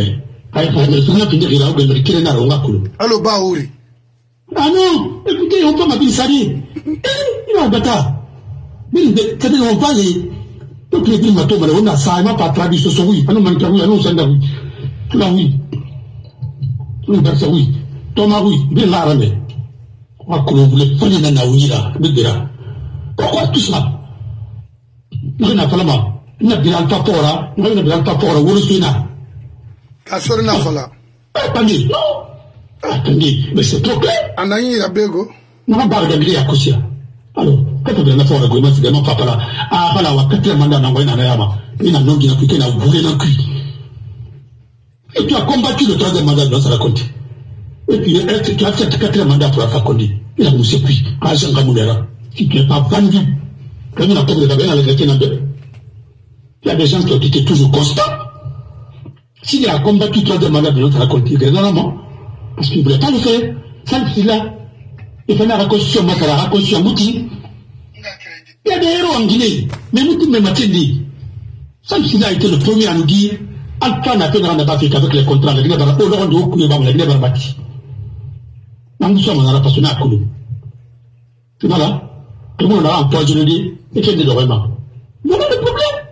Allô, Baouri. Ah non, écoutez, on peut m'appeler Sari. Il va bâtard. Mais c'est-à-dire qu'on va les. Donc les villes m'attendent, on a ça, il m'a pas traduit ce son oui. Ah non, mais il y a un oui. Là oui. Oui, Barça, oui. Thomas, oui. Bien là, mais. Pourquoi voulait faire une anaouira, pourquoi tout cela? Nous n'avons pas la nous n'avons pas peur, nous n'avons pas peur, nous n'avons pas peur. Attendez, non. Attendez, mais c'est trop clair. Anaï, la bégo. Nous n'avons pas regardé à Kosia. Alors, quand on a fait un gouvernement, c'est vraiment pas là. Ah, voilà, on a quatrième mandat d'envoyer dans la Yama. Il y a un homme qui a pu voulu dans le cul. Et tu as combattu le troisième mandat dans sa compte. Et puis, tu as fait le quatrième mandat pour la faire conduire. Il a moussé puis, à Jean Gamoulera. Si tu n'es pas vendu, comme il a pas de la dans les chrétiens, il y a des gens qui ont été toujours constants. S'il a combattu le troisième mandat de notre compte, il est normalement. Parce qu'il ne voulait pas le faire. Ça, c'est là. Il fallait la reconstruction, moi, la reconstruction, Mouti. Il y a des héros en Guinée. Mais Mouti, même Matindi. Ça, il a été le premier à nous dire, Alpha n'a pas de rendre d'Afrique avec les contrats. La Guinée va rappeler, on doit couler, la Guinée va bâtir. Nous sommes en passionné à Koulou. C'est voilà. Tout le monde a emploi, je le dis, et fait des vraiment. Voilà le problème.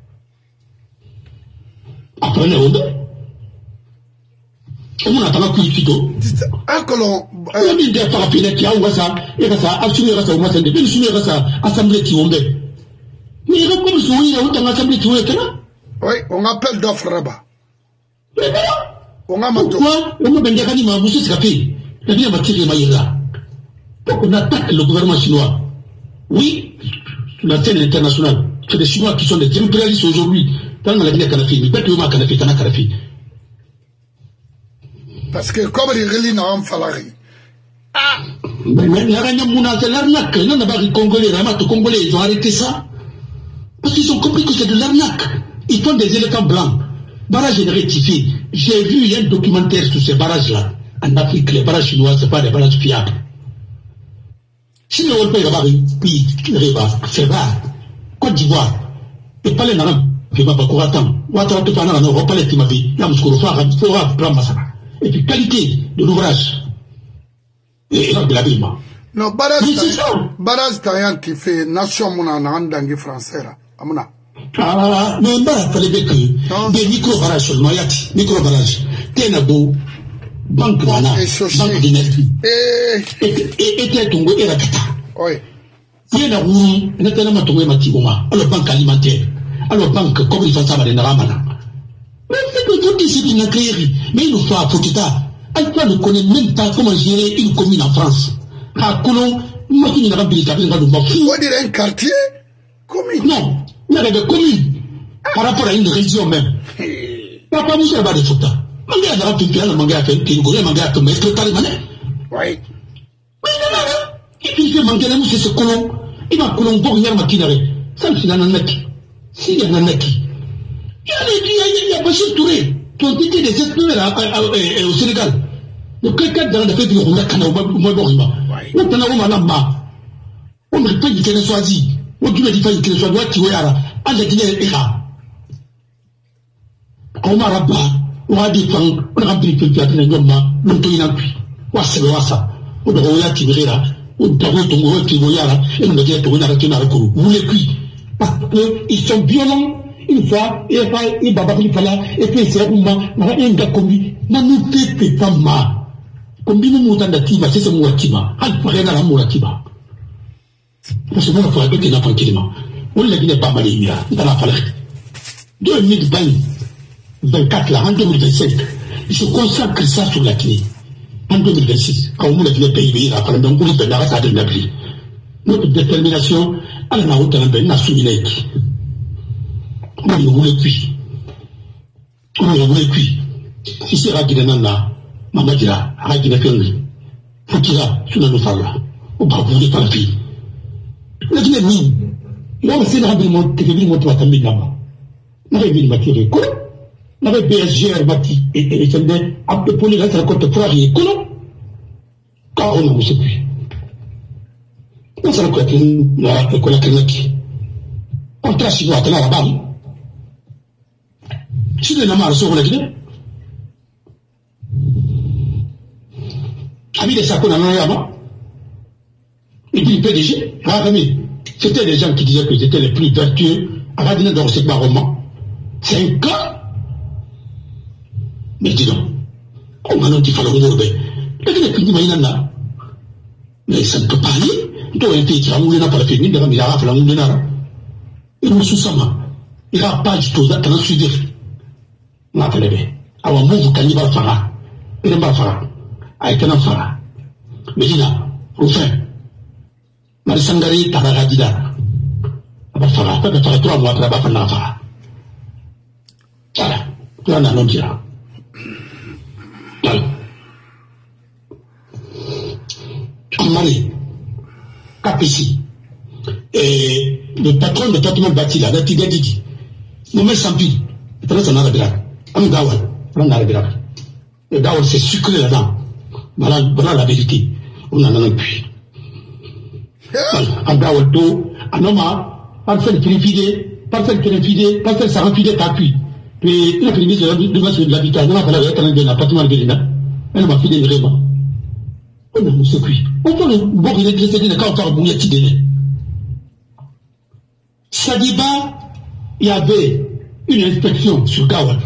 Après, on est on a pas pu plutôt. Un colon. On dit des parapluies qui ont ça, et ça, assumer ça au moins, c'est de soumettre ça, assemblée qui ont fait. Mais il y a comme si on a autant d'assemblée qui ont été là. Oui, on appelle d'offres là-bas. On a maintenant. Pourquoi on a bien gagné ma bouche, c'est café. La vie va tirer Maïla. Donc on attaque le gouvernement chinois. Oui, sur la scène internationale. C'est des Chinois qui sont des impérialistes aujourd'hui. Dans la Guinée Kanafi, mais pas que le Kanafi, Kanafi. Parce que comme les relis n'ont pas fallu. Ah! Mais il y a rien de c'est l'arnaque. Il y en a pas de Congolais, les Congolais, ils ont arrêté ça. Parce qu'ils ont compris que c'est de l'arnaque. Ils font des éléphants blancs. Barrages rectifiés. J'ai vu, il y a un documentaire sur ces barrages-là. En Afrique, les barrages chinois, ce n'est pas des barrages fiables. Si le World Bank a un pays, c'est rare. Côte d'Ivoire, et pas les Naram, qui va pas courir à temps. Ou à temps, tu parles en Europe, pas les Timothy, là, il faut prendre ça. Et puis, qualité de l'ouvrage. Et de l'habillement. Non, barrage Tayan qui fait nation mouna n'andangi français là. Amuna. Ah, mais il fallait que des micro-barrages seulement, yati, micro-barrages. Ténabo. Banque Wana, Banque d'énergie. Et était Tongo et la Kata. Oui. Il y a une notamment Tongo et Matiboma, alors banque alimentaire, alors banque comme il faut savoir les Naramana. Mais c'est que toute discipline a créé, mais il nous faut à Potita. Alpha ne connaît même pas comment gérer une commune en France. À Colomb, moi qui n'ai pas pu établir un mouvement. Il faut dire un quartier commune. Non, il y a des communes par rapport à une région même. Il n'y a pas besoin de photos. Manga a fait un manga a fait un manga manga a fait mais est-ce que tu as les manettes? Oui. Oui, non, non. Et puis il fait manga là, c'est ce colon. Il va colon pour rien maquiner. Ça, c'est un anaki. C'est un anaki. Il y a des il y a Bachir Touré qui ont été des explorateurs au Sénégal. Donc quelqu'un dans la fête du Rwanda Kana au Moborima. On t'en a au Malamba. On ne peut pas dire qu'elle soit dit. On ne peut pas dire qu'elle soit droite qui est là. On a dit qu'elle est là. On m'a rabba. On a dit qu'on a rempli le pays à l'Indoma, l'auto inappui. On a sévé ça. On a roulé à Tibéra, on a roulé ton gros Tiboyara, et on a dit à Tourina à Kinarakourou. Vous les cuits. Parce qu'ils sont violents, une fois, et après, et Babaki Fala, et puis c'est un moment, on a un gars comme lui. Non, nous fait pas mal. Comme nous nous avons dit, c'est ce mot Tiba. On peut rien à la mot Tiba. Parce que moi, il faut répéter tranquillement. On l'a dit pas mal, il y a, dans la palette. deux mille vingt-quatre là, en deux mille vingt-cinq, il se consacre ça sur la clé. En deux mille vingt-six, quand on a dit le pays, là, pendant qu'on peut l'arrêter à de notre détermination, à la route de la soumise. On a voulu cuit. On a voulu cuit. Si c'est Ragina là, Maman dira, Ragina Fermi, Foutira, sur la Nofala, au bas de la fille. La Guinée, oui. Là, on s'est rendu mon télévision, on va tomber là-bas. On a vu le matériel. Quoi? On avait B S G, Mati, et S N D, un peu pour les restes à la côte de Frari et Colon. Quand on ne sait plus. On s'est rencontré la école à Kanaki. On trace sur la télé à la barre. Si les Namars sont la Guinée, Ami de Sakon à Nayama, et puis le P D G, c'était les gens qui disaient que c'était les plus vertueux à la Guinée dans ce roman. C'est un cas. Mais dis donc, On m'a dit, il fallait le faire. Mais ça ne peut pas aller. Il doit être qui a voulu n'a pas fait, ni de la mira, la moulina. Et nous sous-sama. Il a pas du tout d'être dans le sud. Ma télé. Alors, moi, vous gagnez pas Fara. Il n'est pas Fara. Avec un Fara. Medina, enfin. Marisangari, Tabaradida. Aba Fara. Peut-être faire trois mois après Bafana Fara. Voilà. Tu en as non dira. Voilà. Amari. Capéci. Et le patron de département bâti là, Dati Gadiki. Mohamed Sampi. Il est en Arabia. Am Gawal. En Arabia. Et Gawal c'est sucré là-dedans. Voilà, voilà la vérité. On en a un puits. En Gawal d'eau. En Oma. Parfait purifié. Parfait purifié. Parfait ça remplit ta puits. Puis, il a fini de l'habitat. On a fait la l'appartement de Gélina. Elle m'a fait des rêves. On a moussé cuit. On peut le bon électricité de quand on parle de Tidéné. Sadiba, il y avait une inspection sur Gawal.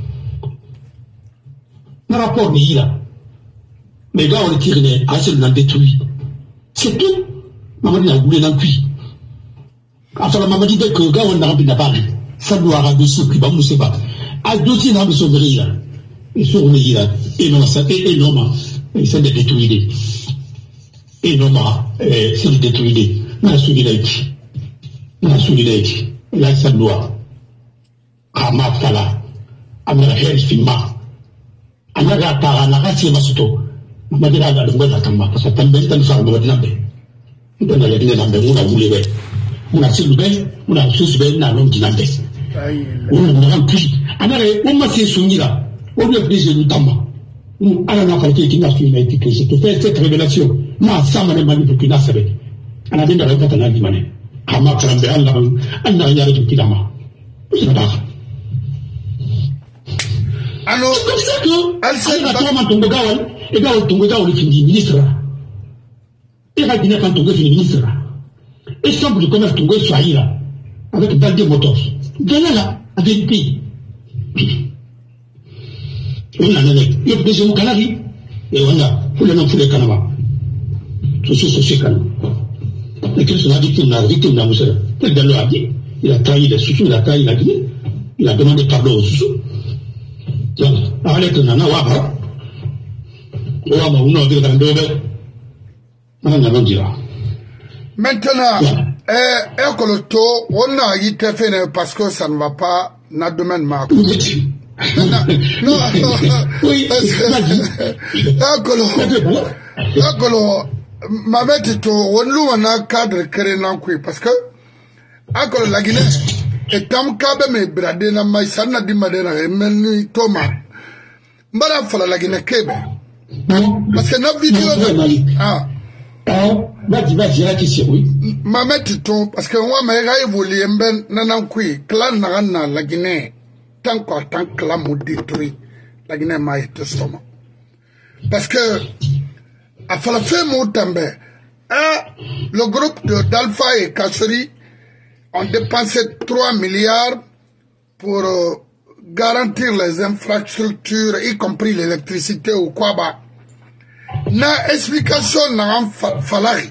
Le rapport n'est là. Mais Gawal tiré, assez l'a détruit. C'est tout. Maman n'a voulu l'en cuit. Enfin, la maman dit que Gawal n'a pas parlé. Ça doit avoir ce qui va mousser pas. À dossier n'a pas sauvé là. Ils sont remis là. Et non, ça fait énormément. Et c'est de détruire. Et non, c'est de détruire. Mais solidarité. La solidarité. Là, ça doit. Kama Fala. Amara Helfima. Amara Tara, la race Masuto. Madira, la loi de la Tamba. Parce que Tamba est un phare de l'Ambe. On a la ligne d'Ambe, on a voulu. On a su le bel, on a su le bel, on a l'homme d'Ambe. On a rempli. Amara, on m'a fait souvenir là. On lui a pris le Tamba. Alors, on a fait une nationalité que j'ai fait cette révélation. Moi, ça m'a demandé pour qu'il a fait. On a dit de répondre à la demande. Kama Flambe, on n'a rien avec Kidama. C'est pas grave. Alors, c'est comme ça que, elle a toi, Mantongo Gawal, et Gawal Tongo Gawal finit ministre. Et Radina Kantongo finit ministre. Et semble le commerce Tongo soit là, avec Balde Motors. Donnez là, avec pays. On a un il y a des gens canari, et on a, pour le nom pour les Canava. Ceci, ceci, Canava. Et quels sont la victime, la victime d'un monsieur? Tel Gallo a dit, il a trahi les sous-sous, il a trahi la Guinée, il a demandé pardon aux sous-sous. Donc, arrête, Nana Wabra. Wabra, on a dit dans le domaine. On a dit là. Maintenant, eh, Ekoloto, on a été fait parce que ça ne va pas, n'a domaine ma. Non, non, oui, Ekolo, Ekolo, ma bête, on loue un cadre créé dans quoi, parce que, Ekolo, la Guinée, et tam kabe me brade na mai sana di madena e meni toma mbara fala la Guinée kebe parce que na vidéo ah ah ba di ba jira ki se oui ma metti to parce que wa ma ga évoluer mben nanan kui clan na na la Guinée tant quoi tant que la mo détruit la Guinée ma été soma parce que a fala fait mo tambe ah le groupe de d'Alpha et Kasseri ont dépensé trois milliards pour euh, garantir les infrastructures, y compris l'électricité au Kwaba. Na explication n'a pas fallu.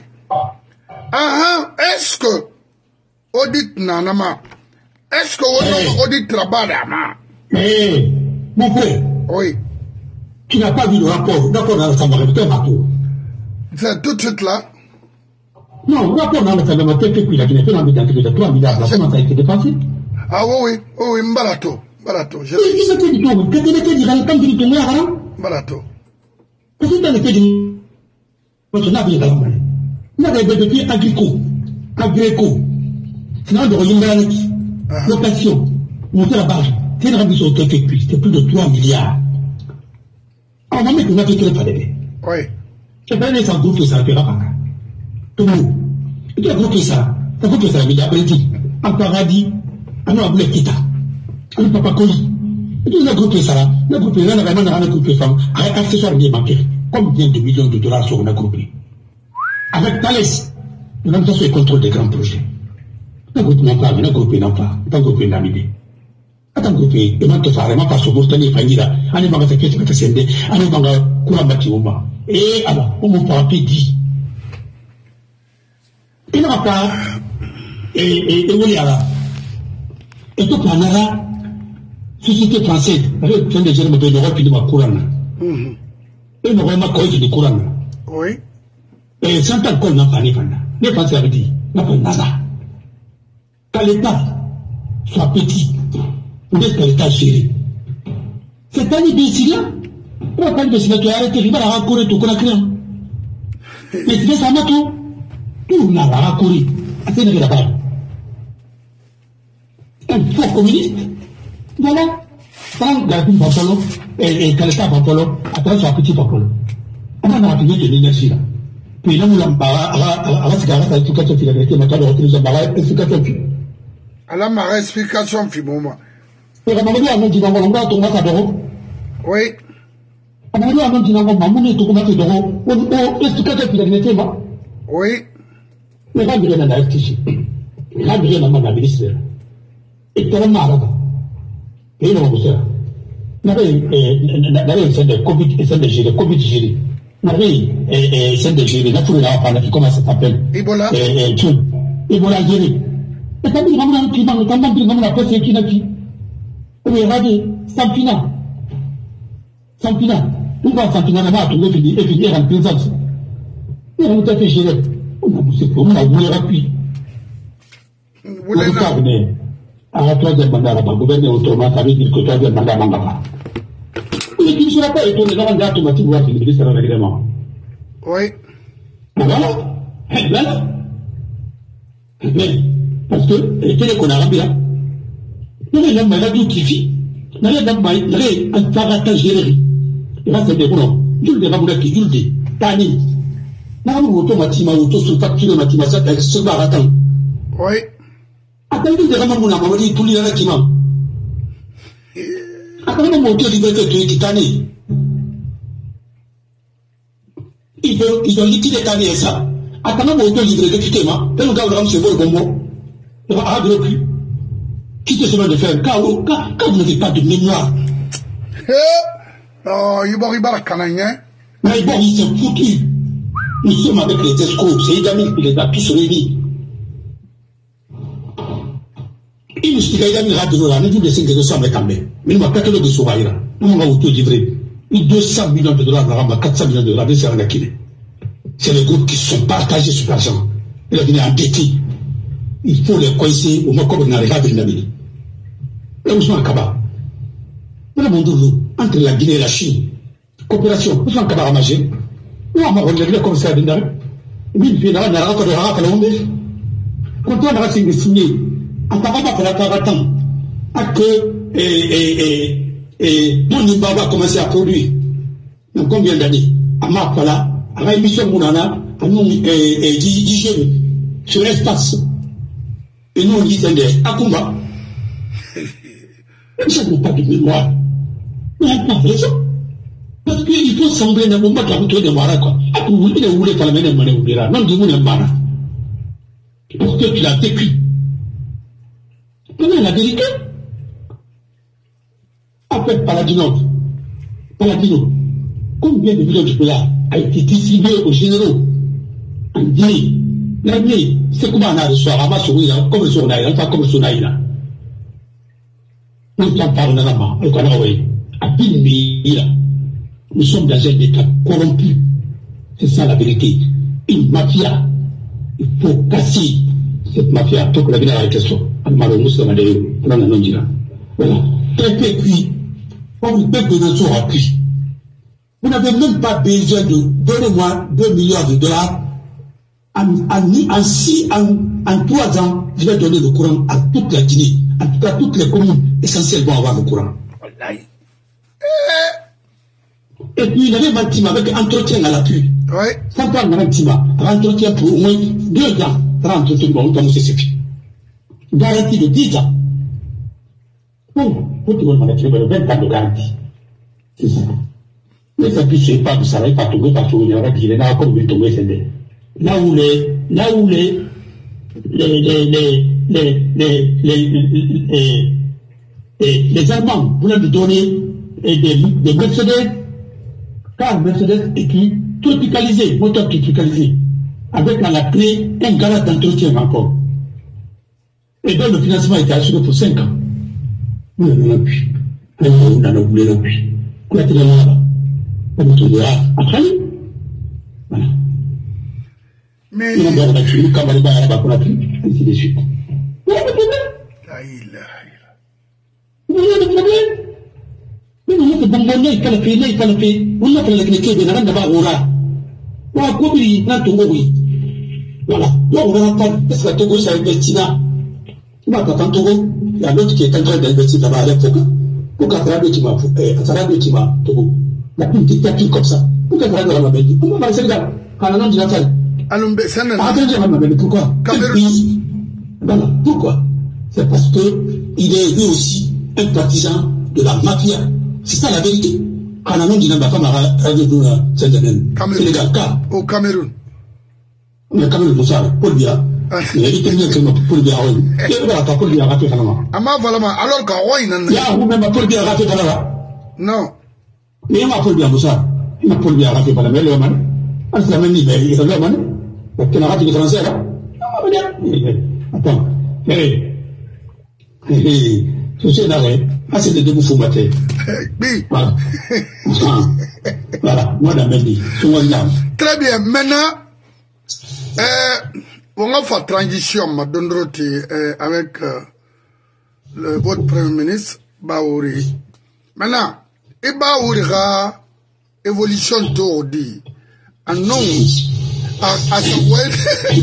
Ah, est-ce que audit nanama? Est-ce que on audit trabadama? Eh, mon frère. Oui. Tu n'as pas vu le rapport, d'accord, dans le rapport. C'est tout de suite là. Non, le rapport dans le Salvador, il a été fait dans le trois milliards, la comment ça a été dépensé? Ah oui, oui, oui, Mbalato, Mbalato. Je dis que tu dis, qu'est-ce que tu dis, quand tu dis que tu es Mbalato. Qu'est-ce que tu dis? Parce qu'on a vu là, on a des bébés agricoles, agricoles. Sinon, de revenir location, monter la barre, c'est une rambition de quelque chose, c'est plus de trois milliards. Alors, on a mis qu'on a fait que le palais. Oui. C'est pas les sans groupe que ça a fait là, tout le monde. Et tu as groupé ça. Tu as groupé ça, mais d'après dit, en paradis, en a oublié Kita, en papa Koli. Et tu as groupé ça là. Tu as groupé ça, on a vraiment groupé ça. Avec accessoires bien manqués. Combien de millions de dollars sont on a groupé? Avec Thales, nous avons fait le contrôle des grands projets. Tu as groupé non pas, on a groupé non pas. Tu as groupé Namibie. Attends, et maintenant, tu fais pas ce bouton de Fanira, allez, ma fête, tu vas sender, allez, ma Kourabatioma. Et alors, on m'a pas dit. Il n'a pas, et, et, et, oui, alors, et tout en ara, société française, avec plein de gens de l'Europe qui doit courir. Et nous avons quoi de courant. Oui. Et cent ans qu'on n'a pas les Français. Les Français avaient dit, n'a pas nada. Qu'à l'État soit petit, ou bien qu'à l'État géré. C'est pas une décision. On va pas une décision qui a arrêté, il va la raccourir tout qu'on a créé. Mais c'est ça, tout. Tout n'a pas raccouru. C'est une là-bas. Un faux communiste. Voilà. Quand Gabin Papolo et Kaleta Papolo, après son petit Papolo. On a appris de l'énergie là. Puis là, nous l'avons avant ce qu'à l'explication finalité, maintenant, nous avons une explication. Alors, ma explication, Fiboma. Et la maladie a dit dans mon endroit, on va s'adoro. Oui. La maladie a dit dans mon maman, tout comme s'adoro. On explication finalité, moi. Oui. Mais là, il y a un article. Là, il y a un ministre. Et tu as un malade. Et non, vous savez. N'avez c'est de Covid, c'est de gérer, Covid gérer. N'avez c'est de gérer, la foule là, comment ça s'appelle? Ebola. Ebola gérer. Et quand il va me dire, quand il va me la passer, qui n'a qui? Oui, regardez, Sampina. Sampina. Où va Sampina là-bas, tout le monde est fini en présence. Et on t'a fait gérer. On a poussé pour nous, on a rapide. Vous l'avez dit. À la troisième mandat, la gouverner autrement, ça veut dire que troisième mandat, mandat pas. Mais qui ne sera pas étonné dans l'mandat automatique, voir si le ministre a règlement. Oui. Voilà. Voilà. Mais, parce que, quel est qu'on a rempli là? Nous, les gens, il y a tout qui vit. Nous, les gens, il y a un parata géré. Il va se dire, non, je le débat, qui je le dis. Tani. Nous, nous, automatique, auto-facture, automatique, ça, c'est ce baratin. Oui. Attends, il y a un moment où on a dit tout le monde qui m'a. Attends, il y a un moment où il y a Tani. Ils ont liquidé Tani et ça. Attends, il y a un moment où il y a député, moi. Et le gars, le c'est bon, le bon. Il va avoir le cul. Quittez ce de faire. Quand vous n'avez pas de mémoire. Oh, il va arriver à la canaille. Mais bon, ils sont foutus. Nous sommes avec les escrocs. C'est évidemment qu'il les a tous réunis. Il nous explique qu'il y a des gens qui ont des deux cents mais quand même. Mais nous n'avons pas que le Souraïra. Nous avons auto-livré. deux cents millions de dollars, nous avons quatre cents millions de dollars. C'est les groupes qui sont partagés sur l'argent. Il a venu endetté. Il faut les coincer au moins comme on a regardé le Namini. Là, nous sommes en Kaba. Nous avons dit entre la Guinée et la Chine. Coopération. Nous sommes en Kaba à Magé. Nous avons regardé comme ça à Dindare. Oui, puis là, on a raconté la raconte à l'Ombe. Quand on a signé, en parlant de la Karatan, à que mon Nimba va commencer à produire. Dans combien d'années? À Mapala, à la émission Mounana, à nous, dix jeunes, sur l'espace. Et nous, on dit, c'est à Kumba. Ça n'a pas de mémoire. Mais il n'y a pas de raison. Parce qu'il faut sembler d'un moment qui a retrouvé des moirats, quoi. Ah, vous voulez, vous voulez, la même manière, vous direz, non, du monde, mara. Parce que tu l'as vécu. Mais la vérité, après Paladino, Paladino, combien de millions de dollars a été distribué aux généraux en Guinée? L'année, c'est comment on a reçu à Ramassouina, comme le Sonaïla, pas comme le Sonaïla. Nous t'en parlons dans la main, le Kanaway, à Bimbi, nous sommes dans un état corrompu. C'est ça la vérité. Une mafia. Il faut casser cette mafia. Tant que la vie a été question. Voilà. Un peu cuit. On vous paie de notre appui. Vous n'avez même pas besoin de donnez-moi deux milliards de dollars. En, en, en six, en, en trois ans, je vais donner le courant à toute la Guinée. En tout cas, toutes les communes essentielles vont avoir le courant. Et puis, il avait Mantima avec entretien à l'appui. Oui. Sans prendre Mantima, entretien pour au moins deux ans. Entretien pour au C C P. Garantie de dix ans. Bon, pour tout le monde, il y a vingt ans de garantie. C'est ça. Mais ça ne peut pas de ça, il va tomber parce qu'il y aura qui est là, comme il tomber, c'est là où les, là où les, les, les, les, les, les, les, Et les Allemands voulaient nous donner des, des Mercedes, car Mercedes écrit tropicalisé, moteur tropicalisé, avec à la clé un garage d'entretien encore. Et donc le financement était assuré pour cinq ans. Nous n'avons pas pu. Nous n'avons pas pu. Nous n'avons pas pu. Nous n'avons pas pu. Voilà. Mais. Nous n'avons pas pu. Nous n'avons pas pu. Ainsi de suite. Vous avez le problème? Vous avez le problème? Nous n'avons pas de bonbonnet, il faut le faire, il faut le faire. On n'a pas le clé de la rende pas au rat. On a compris, n'a tout oui. Voilà. Là, on n'a pas, est-ce que Togo, ça investit là? Tu m'as pas tant Togo. Il y a l'autre qui est en train d'investir là-bas à l'époque. Pourquoi ça va tu m'as, ça va tu m'as, Togo. La petite tapis comme ça. Pourquoi ça va la Mabédi? Pourquoi ça va le Sénégal? Quand la langue du Natal. Allons, c'est un Attendez, la Mabédi, pourquoi? Voilà. Pourquoi? C'est parce que il est lui aussi un partisan de la mafia. C'est ça la vérité. Quand la langue du Natal, pas ma radio de Saint-Denis. Sénégal, car. Au Cameroun. Mais Cameroun, pour ça, Paul Biya. Il est tellement que Paul Biya, et voilà, Paul Biya a raté Kanama. Ama Valama, alors qu'à Roy, non. Ya, vous même Paul Biya a raté Kanama. Non. Mais il m'a Paul Biya, Moussa. Il m'a Paul Biya a raté Kanama, le man. Ah, c'est la même idée, il est le man. Parce qu'il a raté le français, là. Ah, attends. Hé. Hé. Souci d'arrêt. Ah, c'est de debout fou maté. Oui. Voilà. Voilà. Moi, dans Mendy. Très bien. Maintenant, euh, on va faire transition, madame Droti, euh, avec euh, le, votre Premier ministre, Baouri. Maintenant, et Baouri a évolution tourdi. Un nom à, à sa web.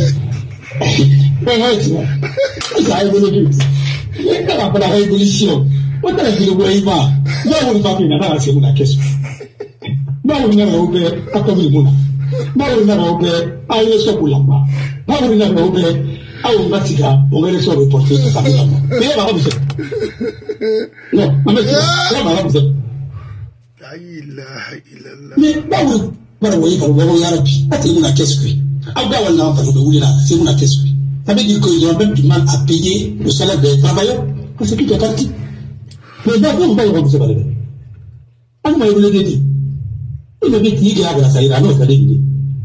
Ça a évolué. Il y a la révolution. On a dit le Wayma. Là, on va faire la question. Là, on va faire la question. Bawo na ba obe ayo so kulamba bawo na ba obe ayo batika ongere so reporter ko sabila me ba ko se no ame se la ba ko se la ilaha illallah me bawo bara wo yi bawo ya rabbi ati muna kesui abda wala fa do wulina c'est muna kesui ça veut dire qu'ils ont même du mal à payer le salaire des travailleurs parce que tout est parti mais d'abord on va y reposer balé on m'a eu le dit il me dit qu'il y a la saïra non ça dit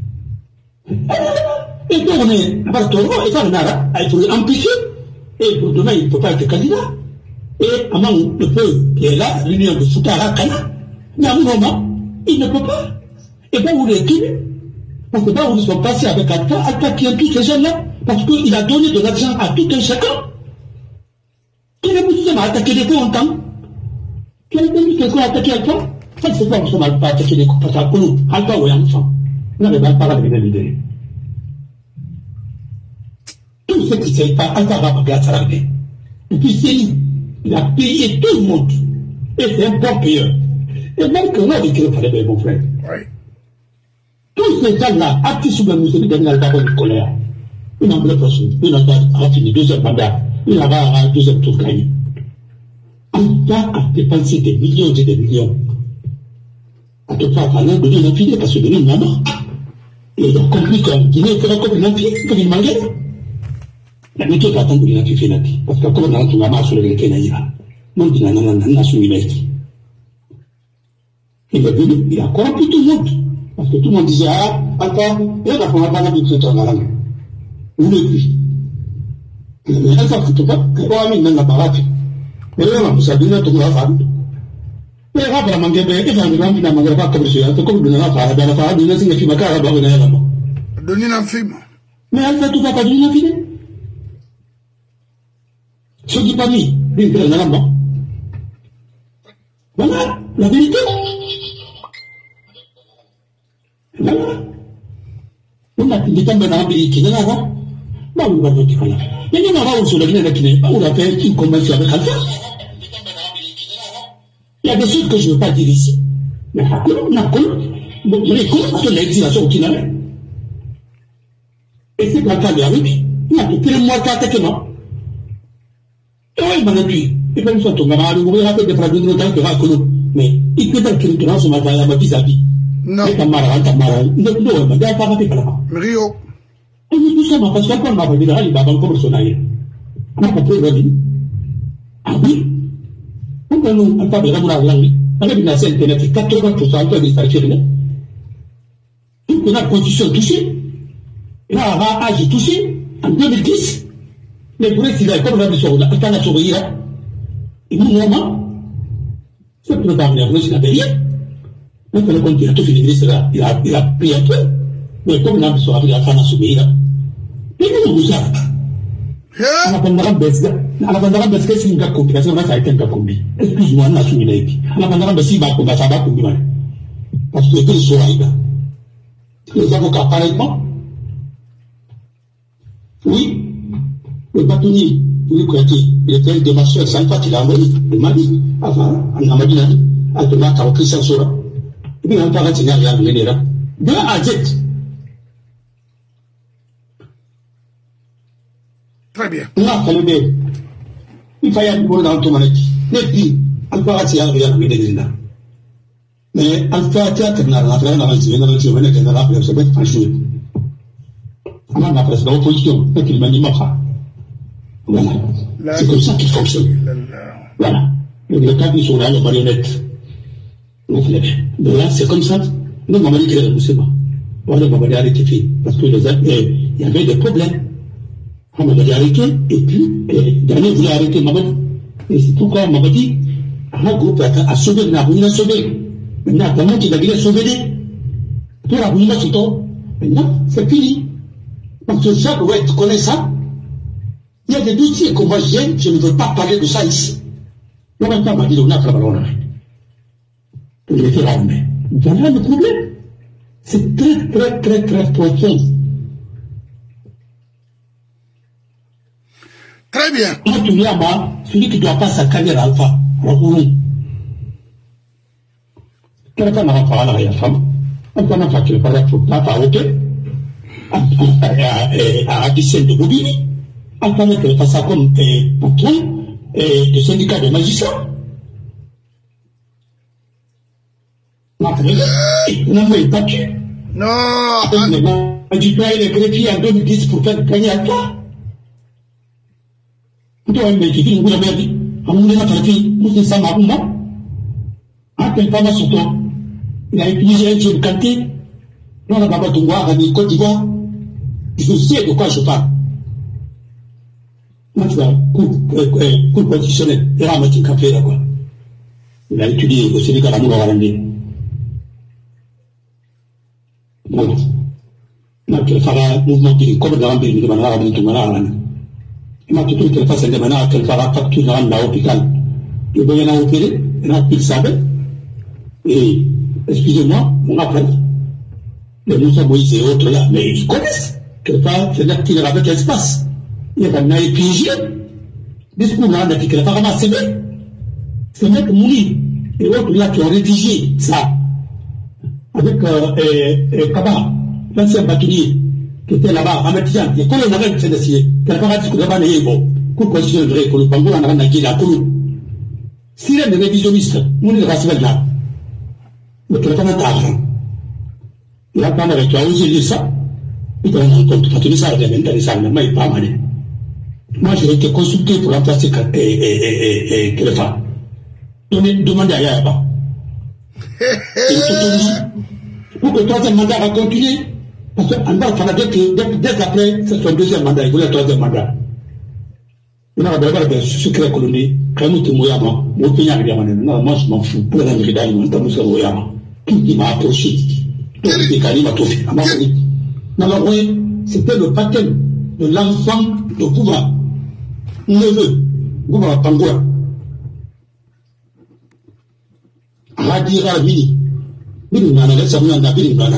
et donc on est à Togo et ça on a pour empêcher et pour demain il ne peut pas être candidat et à le peuple qui est là l'union de Soutara Kana mais à un moment il ne peut pas et pas où les tuer parce que pas où ils sont passés avec Alpha Alpha qui aime tous ces gens là parce qu'il a donné de l'argent à tout un chacun qui n'a pas seulement attaqué les comptes hein qui n'a pas mis quelqu'un à attaquer Alpha ça c'est pas on ne pas attaquer les comptes parce que nous Alpha ou enfant on n'avait pas parlé de l'idée. Tout ce qui ne s'est pas Alpha va payer à Sarabé. Et puis c'est lui. Il a payé tout le monde. Et c'est un bon payeur. Et même que là, il ne fallait pas, mon frère. Oui. Tous ces gens-là, actifs sous le musée, ils n'ont pas de colère. Ils n'ont pas de façon. Ils n'ont pas fini deuxième mandat. Ils n'ont pas un deuxième tour gagné. Alpha a dépensé des millions et des millions. À tout cas, pendant de nous filer parce que de nous, maman. Et il a compris qu'en Guinée, il fera comme une fille, comme une manguette. La méthode va attendre qu'il a fait la vie. Parce que comme on a tout maman sur le Kenya, non, il n'a pas soumis l'esprit. Il est venu, il a corrompu tout le monde. Parce que tout le monde disait, ah, attends, il a pas la vie de ce temps-là. Où le lui? Mais elle va tout pas, elle va amener la parade. Mais là, on s'est dit, tout le monde. Mais là, la mangue, il va me la mangue pas comme ça. C'est comme de la parade, la parade, il y a une fille, ma cara, va venir là-bas. Donner un film. Mais elle fait tout va pas donner un film. Ce qui pas mis, il est là-bas. Voilà, la vérité. Voilà. On a dit que dans un pays qui est là, bah, on va dire qu'il y a. Mais nous, on va où sur le Guinée, qui n'est pas où la paix, qui commence avec Alpha. Il y a des choses que je ne veux pas dire ici. Mais à quoi on a quoi? Donc, je les connais parce que l'exilation qui n'a pas. Et c'est quand il arrive, il a fait le mois qu'à moi. Et oui, il m'a dit, il va nous faire tomber, il va faire des frères de notre temps que va connaître. Mais il peut être qu'il dans son matin, il va vis-à-vis. Non. Et Tamara, Tamara, non, non, il m'a dit, il va faire là. Rio. Et nous, tout ça, parce qu'on m'a dit, il va encore son aïe. On n'a pas pu revenir. Ah oui. pourquoi nous, on parle de l'amour à la langue, on a une internet, quatre-vingts pour cent de l'histoire. On a la constitution touchée. Et là, on a âge touché. En deux mille dix, les bourrés, s'ils avaient comme on a dit sur la Tana Sourira, et nous, moment, c'est pour le temps, il n'avait rien. Donc, le compte, il a tout fini, il a, il a pris un peu. Mais comme on a dit sur la Tana Sourira, et nous, nous avons. ala bandara besga ala bandara besga si nga kombi kasi na saite nga kombi excuse-moi na sumi na ipi ala bandara besi ba kombi ça ba kombi man parce que tout soit là les avocats pareillement oui le bâtonnier oui prêté il était de ma soeur ça qu'il a envoyé de Mali avant en Amadi à de ma taw Christian Sora et puis on parle de rien de là de Ajet. Très bien. Non, il faut y aller dans ton manette. Mais puis, on peut arrêter à rien de là. Mais on peut arrêter à terminer la fin de la semaine, dans la semaine, dans la semaine, ça va être franchi. On a presque l'opposition, et qu'il m'a dit, voilà. C'est comme ça qu'il fonctionne. Voilà. Le cas du journal, la marionnette. De là, c'est comme ça. Nous, on m'a dit qu'il y avait un mousseau. Voilà, on m'a dit arrêter fait. Parce que il y avait des problèmes. On m'a dit arrêter, et puis, dernier voulait arrêter Mamadi. Et c'est pourquoi Mamadi, un groupe a sauvé, n'a pas sauvé. Maintenant, comment il a bien sauvé? Pour la boule, c'est tout. Maintenant, c'est fini. Parce que ça doit être connaît ça. Il y a des dossiers que moi j'aime, je ne veux pas parler de ça ici. Le même temps, on m'a dit, on a travaillé, on a fait. Pour les faire armer. Voilà le problème. C'est très, très, très, très profond. Très bien. Celui qui doit pas sa carrière alpha, Rakoulou. Quelqu'un n'a pas parlé à la femme. On n'a pas fait parler pour pas parler à Addison de Bobini. On n'a pas fait ça comme patron du syndicat de magistrats. On n'a pas battu. Non. On a dû payer les greffiers en deux mille dix pour faire gagner à toi. Toi, il m'a dit, il m'a dit, on m'a dit, on m'a ça m'a appelle pas ma sur toi. Il a utilisé un Dieu canté. On n'a pas de voir à Côte d'Ivoire. Je sais de quoi je parle. Moi, tu vois, coup conditionnel. Il a un café là, quoi. Il a étudié au Sénégal à Moulawarandé. Voilà. Donc, il fera un mouvement qui est comme dans l'ambé, il va avoir un tournoi. Il m'a tout dit qu'elle fasse un déménage, qu'elle fera facture dans l'hôpital. Il va y en opérer, il a pris le savait. Et, excusez-moi, mon appel. Les Moussa Moïse et autres là, mais ils connaissent. Qu'elle va faire l'actif avec l'espace. Il y a un épigé. Discours là, on a dit qu'elle va ramasser. C'est mec Mouni et autres là qui ont rédigé ça. Avec Kaba, l'ancien bâtonnier. Qui était là-bas, en Métian, et quand on arrête de se décider, qu'elle va dire que là-bas n'est pas bon, qu'on considère vrai, que le Bango en a dit la coulou. Si les révisionnistes, nous les rassemblons là, mais qu'elle va mettre l'argent. Il a pas avec toi, osé dire ça, il doit en compte, parce que ça, il y a même ça, mais il pas mal. Moi, j'ai été consulté pour remplacer Kélefa. Demandez à Yaba. Pour que le troisième mandat va continuer. Parce qu'en bas, dès qu'après, c'est son deuxième mandat, il voulait le troisième mandat. Il a d'abord des secrets colonie, quand nous sommes Mouyama, mon pays a rien. Non, moi je m'en fous, pour la vérité, nous sommes Mouyama. Il m'a approché. Tout ce qui m'a tout fait. Non, oui, c'était le baptême de l'enfant de Gouva, neveu, Gouva Pangoua. Radira Mini. Mini Nana, laisse moi en abîme Nana.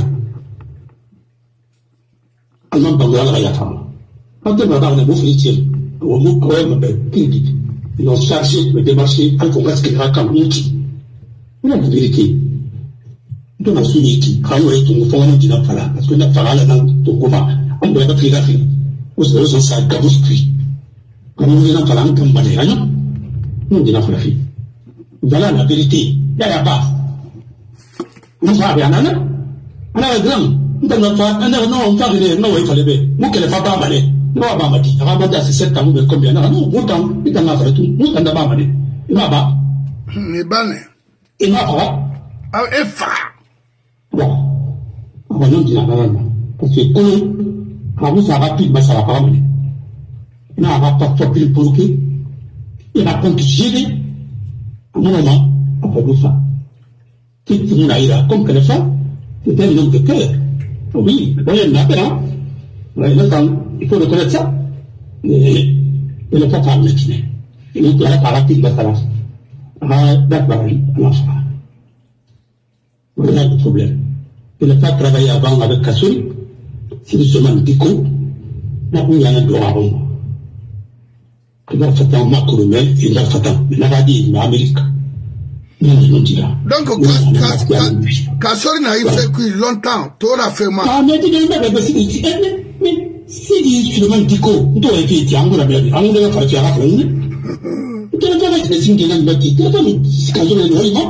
Alman Bangoua la Yatama. Quand on va dans le félicien, au mot quand même, ils ont chargé de démarcher un congrès qui raconte Mouti. On a la vérité. On a souligné qui, quand on est tout fond, on dit n'a pas là, parce qu'on n'a pas là dans ton combat. On doit être la fille. Vous savez, on s'est caboscrit. Quand on est dans la langue, on va dire rien. On dit n'a pas la fille. Voilà la vérité. Il y a la base. On va bien, non? On a un grand. On a un non, on va venir, non, il fallait bien. Moi, qu'elle ne va pas aller. Non, on va dire. On va dire, c'est sept ans, mais combien? Non, non, autant, il t'en a fait tout. Nous, on a pas aller. Il va pas. Nibane. Et ma fara. Ah, et fa. Bon. On va nous dire la même. Parce que, on, quand vous avez rapide, mais ça va pas amener. On a un rapport plus bloqué. Il a compte gérer. À mon moment, après nous ça. Qui nous a eu là, comme que le fait, c'était un homme de cœur. Oui, voyez, il n'a pas, hein. Il faut reconnaître ça. Mais il n'est pas par le médecin. Il est là par la petite bataille. Ah, d'accord, on a ça. Voilà le problème. Il n'a pas travaillé avant avec Kassouri. C'est justement le déco. Là où il y a un droit avant. Il va faire un macro, mais il va faire un. Il n'a dit, mais Amérique. Donc, Kassouri n'a eu fait que longtemps. Tout a fait mal. Ah, mais il n'a pas fait mais si il est le Dico, il doit être dit, on va faire un peu. Il doit être des signes de l'ambati. Il doit être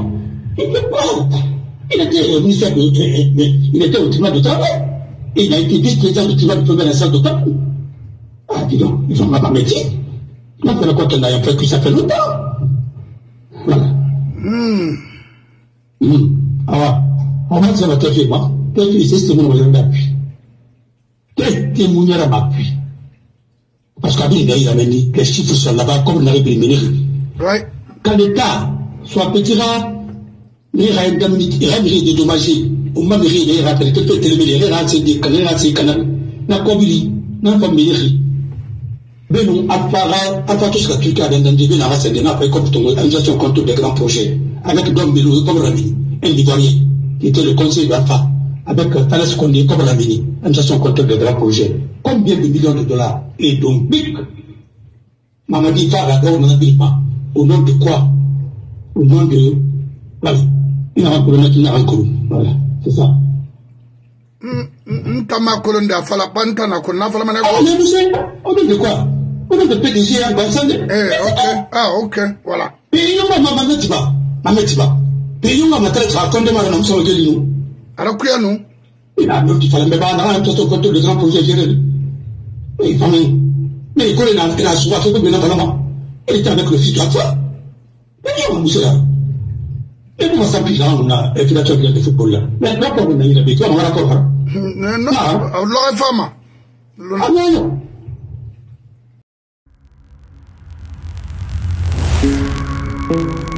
il était au ministère de il était au tribunal de travail. Il a été vice-président du tribunal de première instance de temps. Ah, dis donc, ils ont pas métier. Maintenant, quand on a fait que ça fait longtemps. Voilà. Hmm. Hmm. Ah, on va dire à toi, moi, qu'est-ce que c'est ce que nous avons d'appui? Quel témoignage m'appuie? Parce qu'Abel il a dit les chiffres sont là-bas comme on avait éliminé. Quand l'État soit petit rat, il y a une indemnité, il y a une dédommagée, on m'a dit il y a un peu de télévision, il y a un peu de canal, il y a un peu de canal, il y a un peu de canal. Mais nous, à part tout ce que tu as entendu, il y a un peu de canal, comme ton organisation contre des grands projets, avec Dom Belou comme Rami, un Ivoirien, qui était le conseiller de la F A. Avec Thalès Condé comme la mini, une gestion contre de grands projets. Combien de millions de dollars? Et donc, big, Mamadi va la on n'en pas. Au nom de quoi? Au nom de. Voilà. Il a un problème, il a un coup. Voilà, c'est ça. Ntama Kolonda, Falapanta, Nakona, Falamana. Ah, mais vous savez, au nom de quoi? Au nom de P D G à Bansande. Eh, ok. Ah, ok, voilà. Payons à Mametiba. Mametiba. Payons à Matraque à Condemar, nous sommes de nous. Alors, quoi, nous? Il a même qu'il fallait me battre un peu contre le grand projet géré. Mais famille. Mais il connaît la soie, il connaît la il était avec le fils de la foi. Mais il va là. Et comment ça puis là, on a fait la champion de football là. Mais là, pour on a eu la victoire, on va l'accord. Non, on l'aurait fait, ma. Ah non, non.